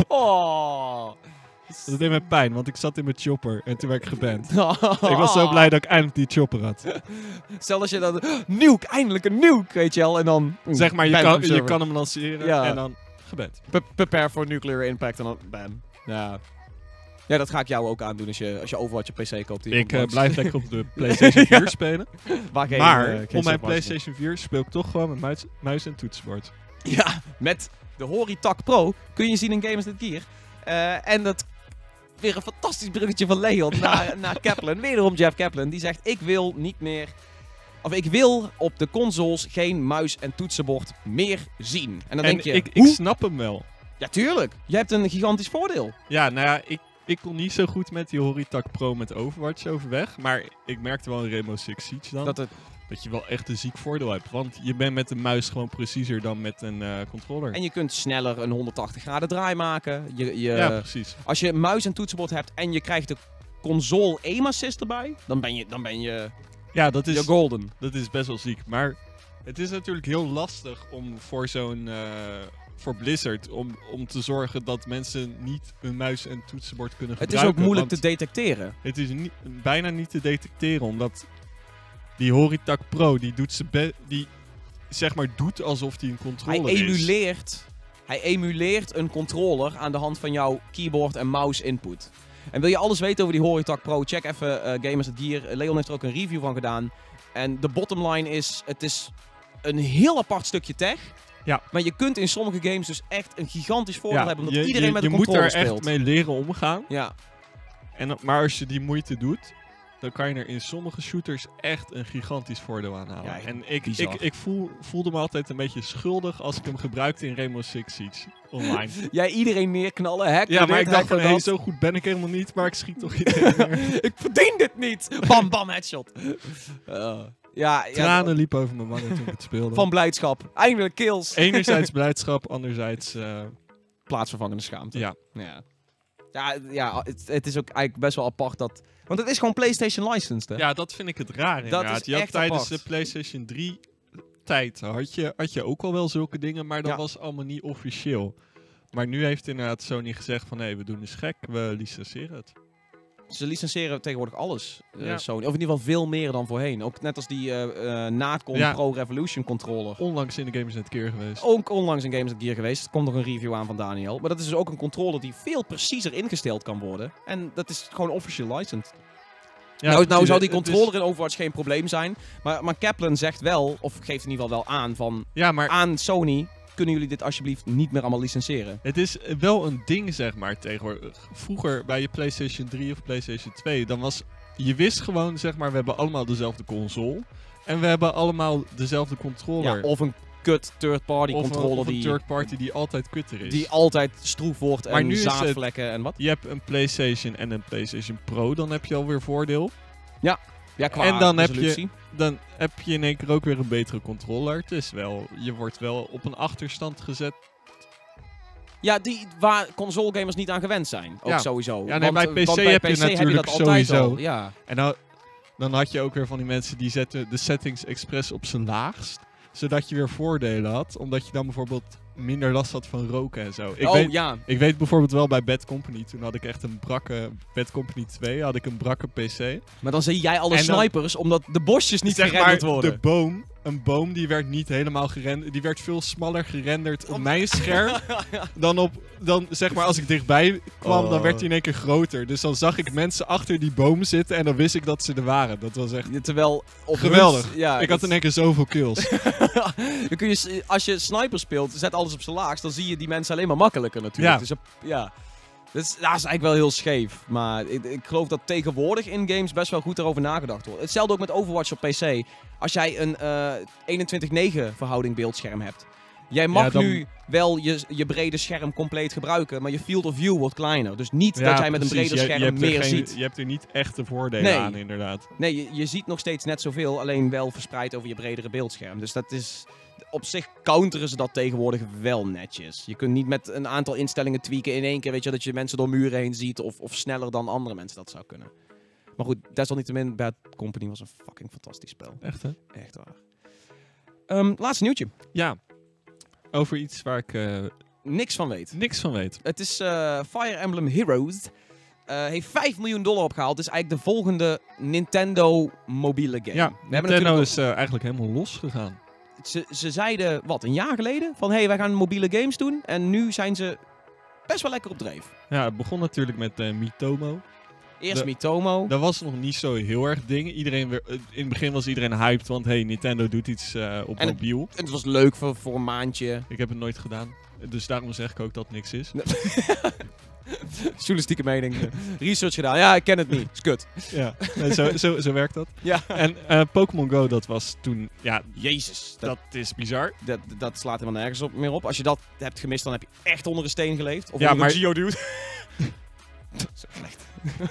Oh. Dat deed me pijn, want ik zat in mijn chopper en toen werd ik geband. Ik was zo blij dat ik eindelijk die chopper had. Stel als je dan... Nuke, eindelijk een nuke, weet je wel. En dan... Zeg maar, je kan, je kan hem lanceren ja. en dan geband. Pre prepare for nuclear impact en dan bam. Ja. Ja, dat ga ik jou ook aandoen als je, als je Overwatch op P C koopt. Ik uh, blijf lekker op de PlayStation vier ja. spelen. Waar geen, maar uh, geen op mijn PlayStation vier speel ik toch gewoon met muis, muis en toetsenbord. Ja, met de Horitak Pro kun je zien in Gamersnet Gear. Uh, en dat... Weer een fantastisch bruggetje van Leon naar, naar Kaplan. Wederom Jeff Kaplan. Die zegt, ik wil niet meer... Of ik wil op de consoles geen muis en toetsenbord meer zien. En dan en denk je, ik, hoe? ik snap hem wel. Ja, tuurlijk. Je hebt een gigantisch voordeel. Ja, nou ja, ik, ik kon niet zo goed met die Horitak Pro met Overwatch overweg. Maar ik merkte wel in Rainbow Six Siege dan... Dat, het... dat je wel echt een ziek voordeel hebt. Want je bent met de muis gewoon preciezer dan met een uh, controller. En je kunt sneller een honderdtachtig graden draai maken. Je, je, ja, precies. Als je muis en toetsenbord hebt en je krijgt de console aim assist erbij, dan ben je, dan ben je, ja, dat is, je golden. Dat is best wel ziek. Maar het is natuurlijk heel lastig om voor zo'n... Uh, voor Blizzard, om, om te zorgen dat mensen niet een muis en toetsenbord kunnen het gebruiken. Het is ook moeilijk te detecteren. Het is niet, bijna niet te detecteren, omdat die Horitak Pro, die doet ze be- die zeg maar doet alsof hij een controller hij emuleert, is. Hij emuleert een controller aan de hand van jouw keyboard en mouse input. En wil je alles weten over die Horitak Pro, check even uh, Gamersnet Gear. Leon heeft er ook een review van gedaan. En de bottom line is, het is een heel apart stukje tech. Ja. Maar je kunt in sommige games dus echt een gigantisch voordeel ja, hebben, omdat je, iedereen je, met je een controller speelt. Je moet er echt mee leren omgaan. Ja. En, maar als je die moeite doet, dan kan je er in sommige shooters echt een gigantisch voordeel aan halen. Ja, en ik, ik, ik voel, voelde me altijd een beetje schuldig als ik hem gebruikte in Rainbow Six Siege online. Jij iedereen neerknallen, hacken. Ja, maar dit, ik dacht van, hé, hey, zo goed ben ik helemaal niet, maar ik schiet toch iedereen neer. Ik verdien dit niet! Bam, bam, headshot. Uh, ja, Tranen ja, liepen over mijn wangen toen ik het speelde. Van blijdschap. Eindelijk kills. Enerzijds blijdschap, anderzijds... Uh... plaatsvervangende schaamte. Ja. Ja, ja, ja het, het is ook eigenlijk best wel apart dat... Want het is gewoon PlayStation licensed, hè? Ja, dat vind ik het raar inderdaad. is je had echt tijdens apart. de PlayStation drie tijd had je, had je ook al wel zulke dingen, maar dat Ja. was allemaal niet officieel. Maar nu heeft inderdaad Sony gezegd van, hé, hey, we doen eens gek, we licenseren het. Ze licenseren tegenwoordig alles, uh, Ja. Sony. Of in ieder geval veel meer dan voorheen. Ook net als die uh, uh, Nacon Ja. Pro Revolution controller. Onlangs in de Gamersnet Gear geweest. Ook onlangs in Gamersnet Gear geweest. Er komt nog een review aan van Daniel. Maar dat is dus ook een controller die veel preciezer ingesteld kan worden. En dat is gewoon official licensed. Ja, nou, nou precies, zou die het is- controller in Overwatch geen probleem zijn. Maar, maar Kaplan zegt wel, of geeft in ieder geval wel aan, van Ja, maar aan Sony... kunnen jullie dit alsjeblieft niet meer allemaal licenseren? het is wel een ding, zeg maar, tegenwoordig. Vroeger bij je PlayStation drie of PlayStation twee, dan was... Je wist gewoon, zeg maar, we hebben allemaal dezelfde console. En we hebben allemaal dezelfde controller. Ja, of een kut third-party Of een- controller of een die, third party die altijd kutter is. die altijd stroef wordt Maar en nu is het- zaadvlekken en wat. Je hebt een PlayStation en een PlayStation Pro, dan heb je alweer voordeel. Ja, qua En dan heb je- resolutie. Dan heb je in één keer ook weer een betere controller. Het is wel, je wordt wel op een achterstand gezet. Ja, die, waar console gamers niet aan gewend zijn. Ook Ja. sowieso. Ja, nee, Want, bij eh, P C want bij heb je natuurlijk dat altijd sowieso. al. Ja. En dan, dan had je ook weer van die mensen die zetten de settings expres op zijn laagst. Zodat je weer voordelen had. Omdat je dan bijvoorbeeld minder last had van roken en zo. Ik oh weet, ja. Ik weet bijvoorbeeld wel bij Bad Company, toen had ik echt een brakke, Bad Company twee, had ik een brakke P C. Maar dan zie jij alle En dan- snipers, omdat de bosjes niet zeg gerenderd maar, worden. de boom, een boom die werd niet helemaal gerenderd, die werd veel smaller gerenderd op mijn scherm dan op, dan zeg maar als ik dichtbij kwam, Oh. dan werd hij in één keer groter. Dus dan zag ik mensen achter die boom zitten en dan wist ik dat ze er waren. Dat was echt Ja, terwijl op geweldig. hun- ja, ik had dat- in één keer zoveel kills. dan kun je, s- als je sniper speelt, zet alles op zijn laagst, dan zie je die mensen alleen maar makkelijker natuurlijk. Ja. Dus op- ja. Dus dat is eigenlijk wel heel scheef. Maar ik, ik geloof dat tegenwoordig in games best wel goed erover nagedacht wordt. Hetzelfde ook met Overwatch op P C. Als jij een eh eenentwintig negen verhouding beeldscherm hebt. Jij mag Ja, dan- nu wel je, je brede scherm compleet gebruiken, maar je field of view wordt kleiner. Dus niet dat jij met een precies. breder Je- je scherm hebt er meer geen- ziet. Je hebt er niet echte voordelen Nee. aan, inderdaad. Nee, je, je ziet nog steeds net zoveel, alleen wel verspreid over je bredere beeldscherm. Dus dat is... Op zich counteren ze dat tegenwoordig wel netjes. Je kunt niet met een aantal instellingen tweaken in één keer, weet je, dat je mensen door muren heen ziet of, of sneller dan andere mensen dat zou kunnen. Maar goed, desalniettemin, Bad Company was een fucking fantastisch spel. Echt, hè? Echt waar. Ehm, laatste nieuwtje. Ja. Over iets waar ik eh, Niks van weet. niks van weet. Het is eh, Fire Emblem Heroes. Eh, heeft vijf miljoen dollar opgehaald. Het is eigenlijk de volgende Nintendo mobiele game. Ja, We hebben Nintendo natuurlijk is eh, eigenlijk helemaal losgegaan. Ze, ze zeiden, wat, een jaar geleden? Van, hé, hey, wij gaan mobiele games doen. En nu zijn ze best wel lekker op dreef. Ja, het begon natuurlijk met eh, Miitomo. Eerst De- Miitomo. Dat was nog niet zo heel erg ding. Iedereen weer, eh, in het begin was iedereen hyped, want hey, Nintendo doet iets eh, op En het- mobiel. Het was leuk voor, voor een maandje. Ik heb het nooit gedaan. Dus daarom zeg ik ook dat het niks is. Journalistieke mening. Research gedaan. Ja, ik ken het niet. Is kut. Ja, nee, zo, zo, zo werkt dat. Ja. En eh, Pokémon Go, dat was toen... Ja, Jezus. Dat, dat is bizar. dat, dat slaat helemaal nergens op, meer op. Als je dat hebt gemist, dan heb je echt onder een steen geleefd. Of Ja, onder een maar- Geodude. Zo slecht.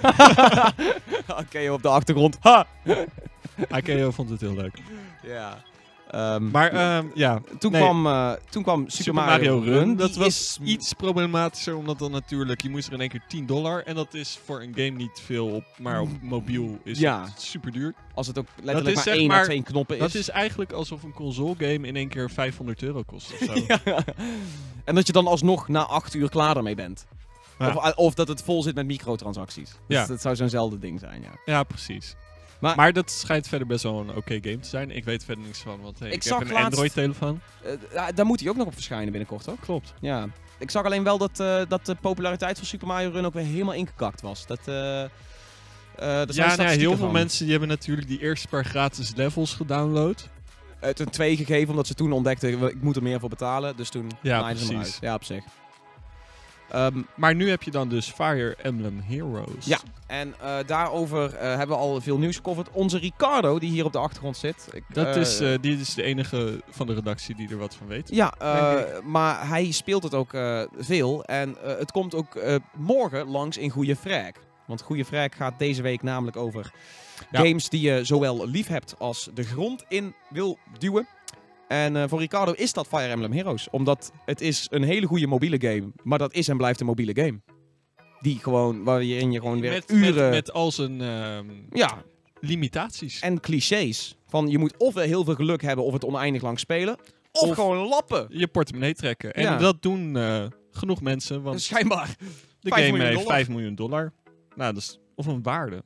Oké, op de achtergrond. Ha! A K O vond het heel leuk. Ja. Ehm, Maar ehm, ja, toen, nee. kwam, eh, toen kwam Super, Super Mario Run, dat Die was is- iets problematischer, omdat dan natuurlijk, je moest er in één keer tien dollar. En dat is voor een game niet veel op, maar op mobiel is Ja. het super duur. Als het ook letterlijk is maar zeg één maar- à twee knoppen is. Dat is eigenlijk alsof een console game in één keer vijfhonderd euro kost of zo. Ja. En dat je dan alsnog na acht uur klaar ermee bent. Ja. Of, of dat het vol zit met microtransacties. Dus Ja. dat zou zo'nzelfde ding zijn, ja. Ja, precies. Maar- Maar, dat schijnt verder best wel een oké game te zijn. Ik weet verder niks van, want hey, Ik ik, zag heb een laatst- Android-telefoon. Eh, ja, daar moet hij ook nog op verschijnen binnenkort, hoor. Klopt. Ja. Ik zag alleen wel dat, eh, dat de populariteit van Super Mario Run ook weer helemaal ingekakt was. Dat, eh eh, er zijn Ja, nou ja, statistieken heel veel van. mensen die hebben natuurlijk die eerste paar gratis levels gedownload. Het een twee gegeven, omdat ze toen ontdekten, ik moet er meer voor betalen. Dus toen Ja, naaiden ze hem precies. uit. Ja, op zich. Ehm, Maar nu heb je dan dus Fire Emblem Heroes. Ja. En eh, daarover eh, hebben we al veel nieuws gecoverd. Onze Ricardo, die hier op de achtergrond zit. Ik, Dat eh, is, eh, die is de enige van de redactie die er wat van weet. Ja, eh, denk maar hij speelt het ook eh, veel. En eh, het komt ook eh, morgen langs in Goeie Frag. Want Goeie Frag gaat deze week namelijk over Ja. games die je zowel lief hebt als de grond in wil duwen. En eh, voor Ricardo is dat Fire Emblem Heroes. Omdat het is een hele goede mobiele game. Maar dat is en blijft een mobiele game. Die gewoon, waarin je gewoon weer Met, uren... met, met al zijn ehm, Ja, limitaties. en clichés. Van je moet of heel veel geluk hebben of het oneindig lang spelen. Of, Of- gewoon lappen. Je portemonnee trekken. En Ja. dat doen eh, genoeg mensen, want Schijnbaar. de vijf game miljoen heeft dollar. vijf miljoen dollar. Nou, dat is, of een waarde.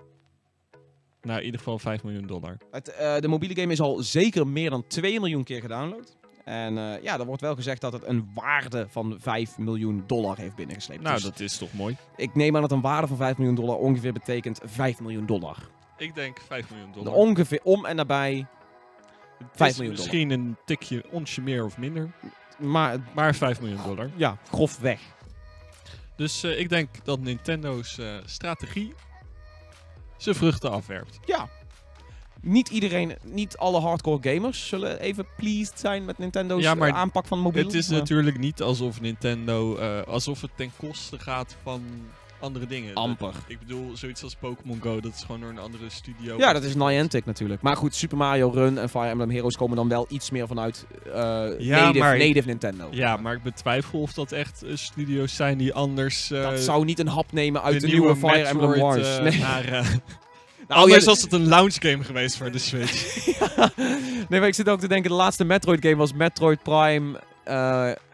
Nou, in ieder geval vijf miljoen dollar. Het, eh, de mobiele game is al zeker meer dan twee miljoen keer gedownload. En eh, ja, er wordt wel gezegd dat het een waarde van vijf miljoen dollar heeft binnengesleept. Nou, Dus dat is toch mooi. ik neem aan dat een waarde van vijf miljoen dollar ongeveer betekent vijf miljoen dollar. Ik denk vijf miljoen dollar. Ongeveer om en nabij Het vijf is miljoen dollar. misschien een tikje, onsje meer of minder. Maar Maar vijf miljoen dollar. ja, grofweg. Dus eh, ik denk dat Nintendo's eh, strategie zijn vruchten afwerpt. Ja. Niet iedereen, niet alle hardcore gamers zullen even pleased zijn met Nintendo's Ja, maar eh, aanpak van mobiel. Het is maar natuurlijk niet alsof Nintendo, eh, alsof het ten koste gaat van andere dingen. amper. Ik bedoel, zoiets als Pokémon Go, dat is gewoon door een andere studio. Ja, dat is Niantic natuurlijk. Maar goed, Super Mario Run en Fire Emblem Heroes komen dan wel iets meer vanuit eh Ja, native, maar- native Nintendo. Ja, maar ik betwijfel of dat echt eh, studio's zijn die anders eh, Dat zou niet een hap nemen uit de, de nieuwe, Fire Emblem Metroid, Wars. eh, nee. naar, eh, Nou, anders ja, was het een launch game geweest voor de Switch. nee, maar ik zit ook te denken, de laatste Metroid game was Metroid Prime... eh,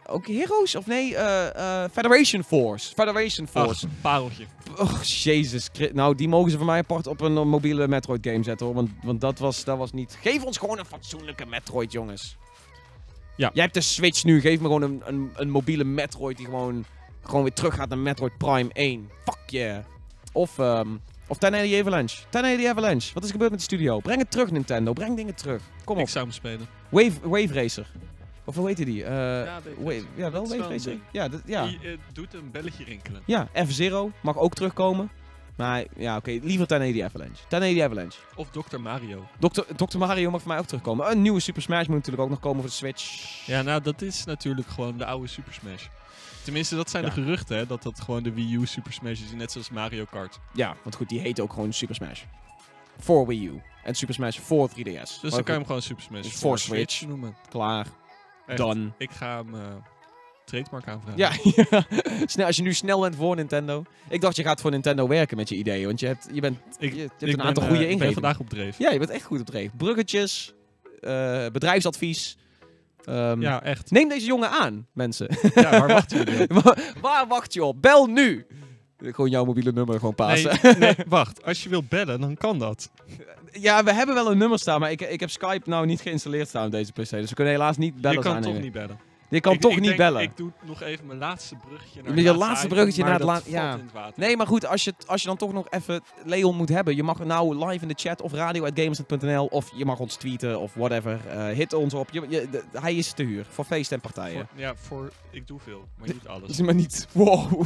ook Heroes? Of nee, uh, uh, Federation Force. Federation Force. Ach, pareltje. Oh, jezus. Nou, die mogen ze voor mij apart op een uh, mobiele Metroid game zetten, hoor. Want, want dat, was, dat was niet... Geef ons gewoon een fatsoenlijke Metroid, jongens. Ja. Jij hebt de Switch nu. Geef me gewoon een, een, een mobiele Metroid die gewoon, gewoon weer terug gaat naar Metroid Prime één. Fuck yeah. Of, um, of ten eighty Avalanche. ten eighty Avalanche. Wat is er gebeurd met de studio? Breng het terug, Nintendo. Breng dingen terug. Kom op. Ik zou hem spelen. Wave, Wave Racer. Of hoe heette die? Uh, Ja, Wave Wave, Racer. ja, wel Dat is Wave wel een Racer. ding. Ja, dat, ja. Die uh, doet een belletje rinkelen. Ja, F-Zero mag ook terugkomen. Maar ja, oké, okay, liever ten eighty Avalanche. ten eighty Avalanche. Of dokter Mario. Dokter dokter Mario mag voor mij ook terugkomen. Een nieuwe Super Smash moet natuurlijk ook nog komen voor de Switch. Ja, nou, dat is natuurlijk gewoon de oude Super Smash. Tenminste, dat zijn Ja. de geruchten, hè. Dat dat gewoon de Wii U Super Smash is, net zoals Mario Kart. Ja, want goed, die heet ook gewoon Super Smash. Voor Wii U. En Super Smash voor drie D S. Dus Maar dan kan je goed, hem gewoon Super Smash Dus voor voor Switch. Switch. noemen. klaar. Echt. Done. Ik ga hem uh, trademark aanvragen. Ja, ja. Snel, als je nu snel bent voor Nintendo. Ik dacht, je gaat voor Nintendo werken met je ideeën. Want je hebt, je bent, Ik, je, je hebt ik een ben, aantal uh, goede Ik ben ingevingen. vandaag op dreef. Ja, je bent echt goed op dreef. Bruggetjes, uh, bedrijfsadvies. Um, Ja, echt. Neem deze jongen aan, mensen. Ja, waar wachten jullie op? waar, waar wacht je op? Bel nu! Gewoon jouw mobiele nummer gewoon passen. Nee, nee, wacht. Als je wilt bellen, dan kan dat. Ja, we hebben wel een nummer staan, maar ik, ik heb Skype nou niet geïnstalleerd staan op deze P C. Dus we kunnen helaas niet bellen. Je kan aannemen. toch niet bellen. Je kan Ik- toch ik niet denk, bellen. Ik doe nog even mijn laatste bruggetje naar Je het laatste item, bruggetje maar naar het dat laat- valt ja. in het water. Nee, maar goed, als je, als je dan toch nog even Leon moet hebben. Je mag nou live in de chat of radio at gamersnet punt n l of je mag ons tweeten of whatever. Uh, hit ons op. Je, je, de- hij is te huur voor feesten en partijen. Voor, ja, voor... Ik doe veel, maar niet alles. Dus maar niet. Wow.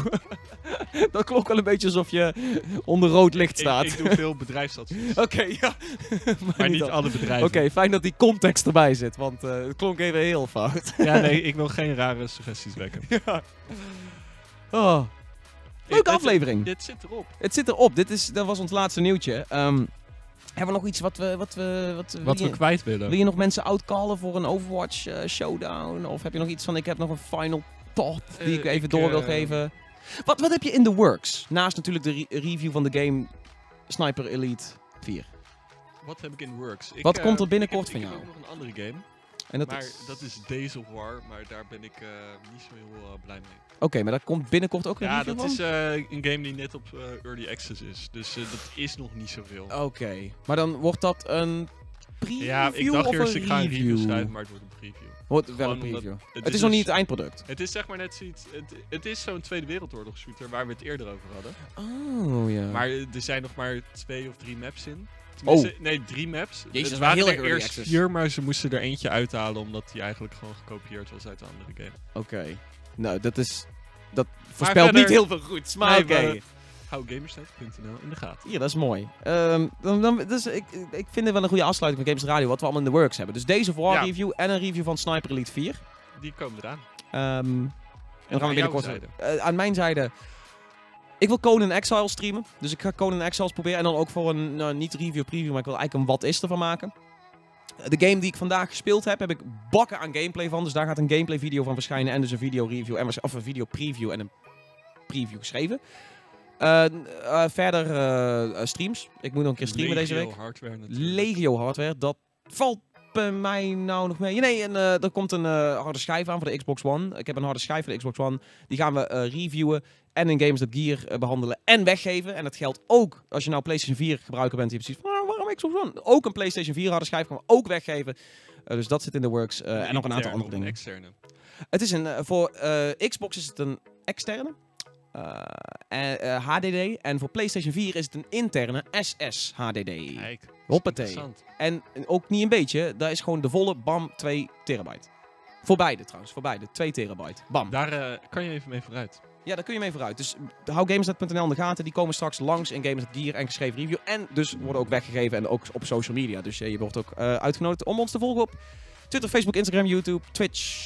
Dat klonk wel een beetje alsof je onder rood licht Ik, staat. ik doe veel bedrijfsadvies. Oké, ja. maar, maar niet al- alle bedrijven. Oké, fijn dat die context erbij zit, want uh, het klonk even heel fout. Ja, nee, ik wil geen rare suggesties wekken. ja. Oh. Leuke Het- aflevering. Dit zit erop. Het zit erop. Dit is, dat was ons laatste nieuwtje. Um, hebben we nog iets wat we... Wat we, wat, Wat wil we je, kwijt willen. wil je nog mensen outcallen voor een Overwatch uh, showdown? Of heb je nog iets van, ik heb nog een final thought die Uh, ik even ik, door wil uh, geven? Wat, wat heb je in the works? Naast natuurlijk de re review van de game Sniper Elite vier. Wat heb ik in works? Ik, Wat uh, komt er binnenkort ik van heb, jou? Ik heb ook nog een andere game. En dat maar is... dat is Days of War. Maar daar ben ik uh, niet zo heel uh, blij mee. Oké, okay, maar daar komt binnenkort ook een Ja, review dat van? is uh, een game die net op uh, Early Access is. Dus uh, dat is nog niet zoveel. Oké, okay. Maar dan wordt dat een preview Ja, ik dacht of eerst een ik ga een review review schrijven, maar het wordt een preview. Wordt wel Gewoon een preview. omdat- Het, het is is nog dus- niet het eindproduct. Het is zeg maar net zoiets... Het, het is zo'n Tweede Wereldoorlog shooter waar we het eerder over hadden. Oh, ja. Maar uh, er zijn nog maar twee of drie maps in. Tenminste, nee, drie maps. Jezus, het maar waren heel er erg early eerst access. vier, maar ze moesten er eentje uithalen omdat die eigenlijk gewoon gekopieerd was uit een andere game. Oké. Okay. Nou, dat is... Dat voorspelt verder- niet heel veel goeds, maar oké. Nee, Okay. maar- Hou gamersnet punt n l in de gaten. Hier, dat is mooi. Um, dan, dan, dus ik, ik vind het wel een goede afsluiting van Games Radio, wat we allemaal in de works hebben. Dus deze War Ja. review en een review van Sniper Elite vier. Die komen eraan. Um, en dan gaan we aan jouw binnenkort... Uh, aan mijn zijde... Ik wil Conan Exiles streamen. Dus ik ga Conan Exiles proberen. En dan ook voor een, nou, niet review, preview, maar ik wil eigenlijk een wat is ervan maken. De game die ik vandaag gespeeld heb, heb ik bakken aan gameplay van. Dus daar gaat een gameplay video van verschijnen. En dus een video review, en, of een video preview en een preview geschreven. Uh, uh, verder uh, uh, streams. Ik moet nog een keer streamen Legio deze week. Hardware natuurlijk. Legio hardware, dat valt bij mij nou nog mee. Nee, en, uh, er komt een uh, harde schijf aan voor de Xbox One. Ik heb een harde schijf voor de Xbox One. Die gaan we uh, reviewen en in Games That Gear uh, behandelen en weggeven. En dat geldt ook als je nou PlayStation vier gebruiker bent. Die hebt precies van, ah, waarom Xbox One? Ook een PlayStation vier harde schijf gaan we ook weggeven. Uh, dus dat zit in de works. Uh, en nog een aantal Interne andere of dingen. een externe. Het is een, uh, voor uh, Xbox is het een externe uh, uh, H D D. En voor PlayStation vier is het een interne S S H D D. Kijk, Hoppatee. interessant. En ook niet een beetje, dat is gewoon de volle bam twee terabyte. Voor beide trouwens, voor beide. twee terabyte. Bam. Daar uh, kan je even mee vooruit. Ja, daar kun je mee vooruit. Dus hou gamersnet punt n l in de gaten. Die komen straks langs in Games That Gear en geschreven review. En dus worden ook weggegeven en ook op social media. Dus uh, je wordt ook uh, uitgenodigd om ons te volgen op Twitter, Facebook, Instagram, YouTube, Twitch.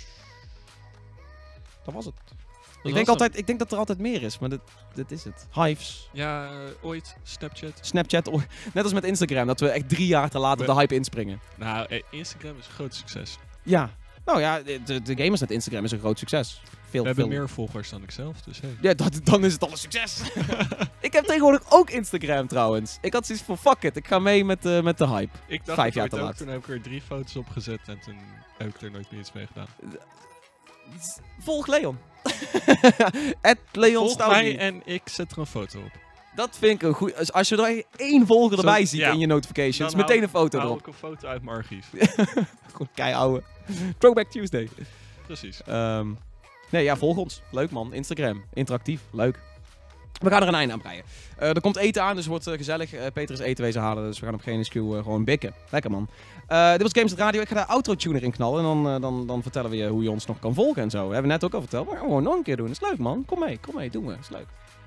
Dat was het. Dat Ik denk, was altijd, ik denk dat er altijd meer is, maar dit, dit is het. Hives, Ja, uh, ooit, Snapchat. Snapchat, oh, net als met Instagram. Dat we echt drie jaar te laat op de hype inspringen. Nou, eh, Instagram is een groot succes. Ja. Nou ja, de, de Gamersnet Instagram is een groot succes. Veel, We hebben veel... meer volgers dan ik zelf, dus hey. Ja, dat, dan is het al een succes. Ik heb tegenwoordig ook Instagram trouwens. Ik had zoiets van, fuck it, ik ga mee met, uh, met de hype. Ik dacht Vijf het jaar ooit te ook, laat. toen heb ik er drie foto's op gezet en toen heb ik er nooit meer iets mee gedaan. Volg Leon. At Leon Volg Stoutny. mij en ik zet er een foto op. Dat vind ik een goed. Als je er één volger erbij Zo, ziet ja. in je notifications, Dan meteen hou- een foto hou erop. ik een foto uit mijn archief. Gewoon keiouwe. Throwback Tuesday. Precies. Um, nee, ja, volg ons. Leuk man. Instagram. Interactief. Leuk. We gaan er een einde aan breien. Uh, er komt eten aan, dus het wordt uh, gezellig. Uh, Peter is eten wezen halen, dus we gaan op geen Q uh, gewoon bikken. Lekker man. Uh, dit was Games Radio. Ik ga de outro-tuner in knallen en dan, uh, dan, dan vertellen we je hoe je ons nog kan volgen en zo. We hebben net ook al verteld, maar we gaan gewoon nog een keer doen. Dat is leuk man. Kom mee, kom mee, doen we. Dat is leuk.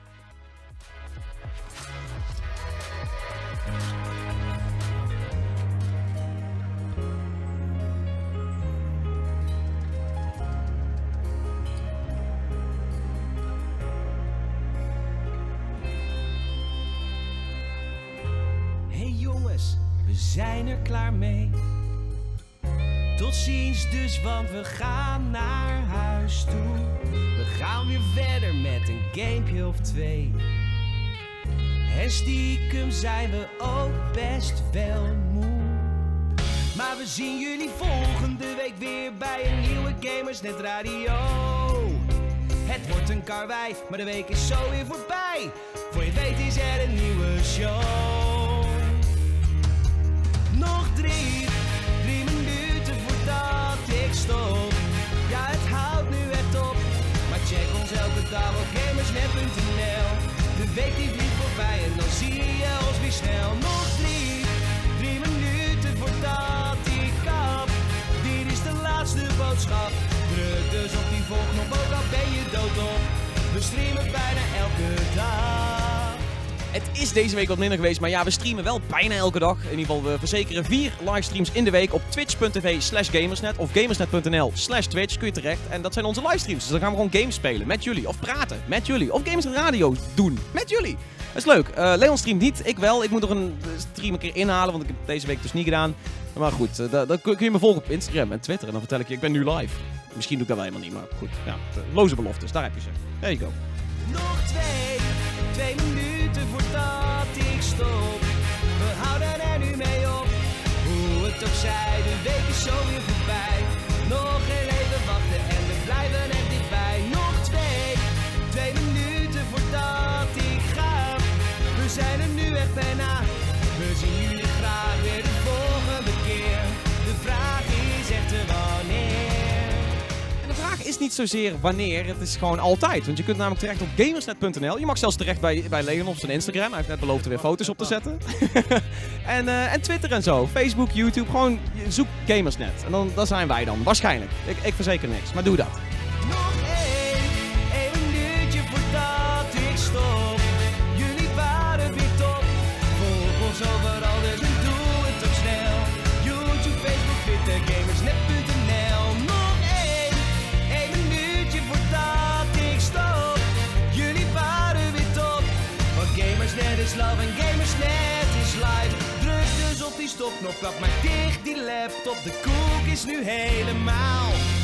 Hey jongens, we zijn er klaar mee. Tot ziens dus, want we gaan naar huis toe. We gaan weer verder met een gamepje of twee. En stiekem zijn we ook best wel moe. Maar we zien jullie volgende week weer bij een nieuwe Gamersnet Radio. Het wordt een karwei, maar de week is zo weer voorbij. Voor je weet is er een nieuwe show. Nog drie, drie minuten voordat ik stop. Ja, het houdt nu echt op. Maar check ons elke dag op gamersnet punt n l. De week die vliegt voorbij en dan zie je ons weer snel. Nog drie, drie minuten voordat ik kap. Dit is de laatste boodschap. Druk dus op die volgknop, ook al ben je doodop. We streamen bijna elke dag. Het is deze week wat minder geweest, maar ja, we streamen wel bijna elke dag. In ieder geval, we verzekeren vier livestreams in de week op twitch punt t v slash gamersnet of gamersnet punt n l slash twitch kun je terecht. En dat zijn onze livestreams, dus dan gaan we gewoon games spelen met jullie, of praten met jullie, of Games Radio doen met jullie. Dat is leuk. Uh, Leon streamt niet, ik wel. Ik moet er een stream een keer inhalen, want ik heb het deze week dus niet gedaan. Maar goed, uh, dan kun je me volgen op Instagram en Twitter en dan vertel ik je, ik ben nu live. Misschien doe ik dat wel helemaal niet, maar goed. Ja, loze beloftes, daar heb je ze. There you go. Nog twee, twee minuten voordat ik stop. We houden er nu mee op. Hoe het ook zij, de week is zo weer voorbij. Nog heel even wachten en we blijven er dichtbij. Nog twee, twee minuten voordat ik ga. We zijn er nu echt bijna. We zien jullie graag weer de volgende keer. De vraag is echter wanneer. De vraag is niet zozeer wanneer, het is gewoon altijd. Want je kunt namelijk terecht op gamersnet punt n l. Je mag zelfs terecht bij, bij Leon op zijn Instagram. Hij heeft net beloofd er weer foto's op te zetten. en, uh, en Twitter en zo. Facebook, YouTube. Gewoon zoek Gamersnet. En dan, dan zijn wij dan. Waarschijnlijk. Ik, ik verzeker niks. Maar doe dat. Nog één, één minuutje voordat ik stop. Jullie waren weer top. Volg ons overal, dus en doe het ook snel. YouTube, Facebook, Twitter, gamersnet punt n l. Nog één, één minuutje voordat ik stop. Jullie waren weer top. Want Gamersnet is love en Gamersnet is live. Druk dus op die stopknop, klap maar dicht die laptop. De koek is nu helemaal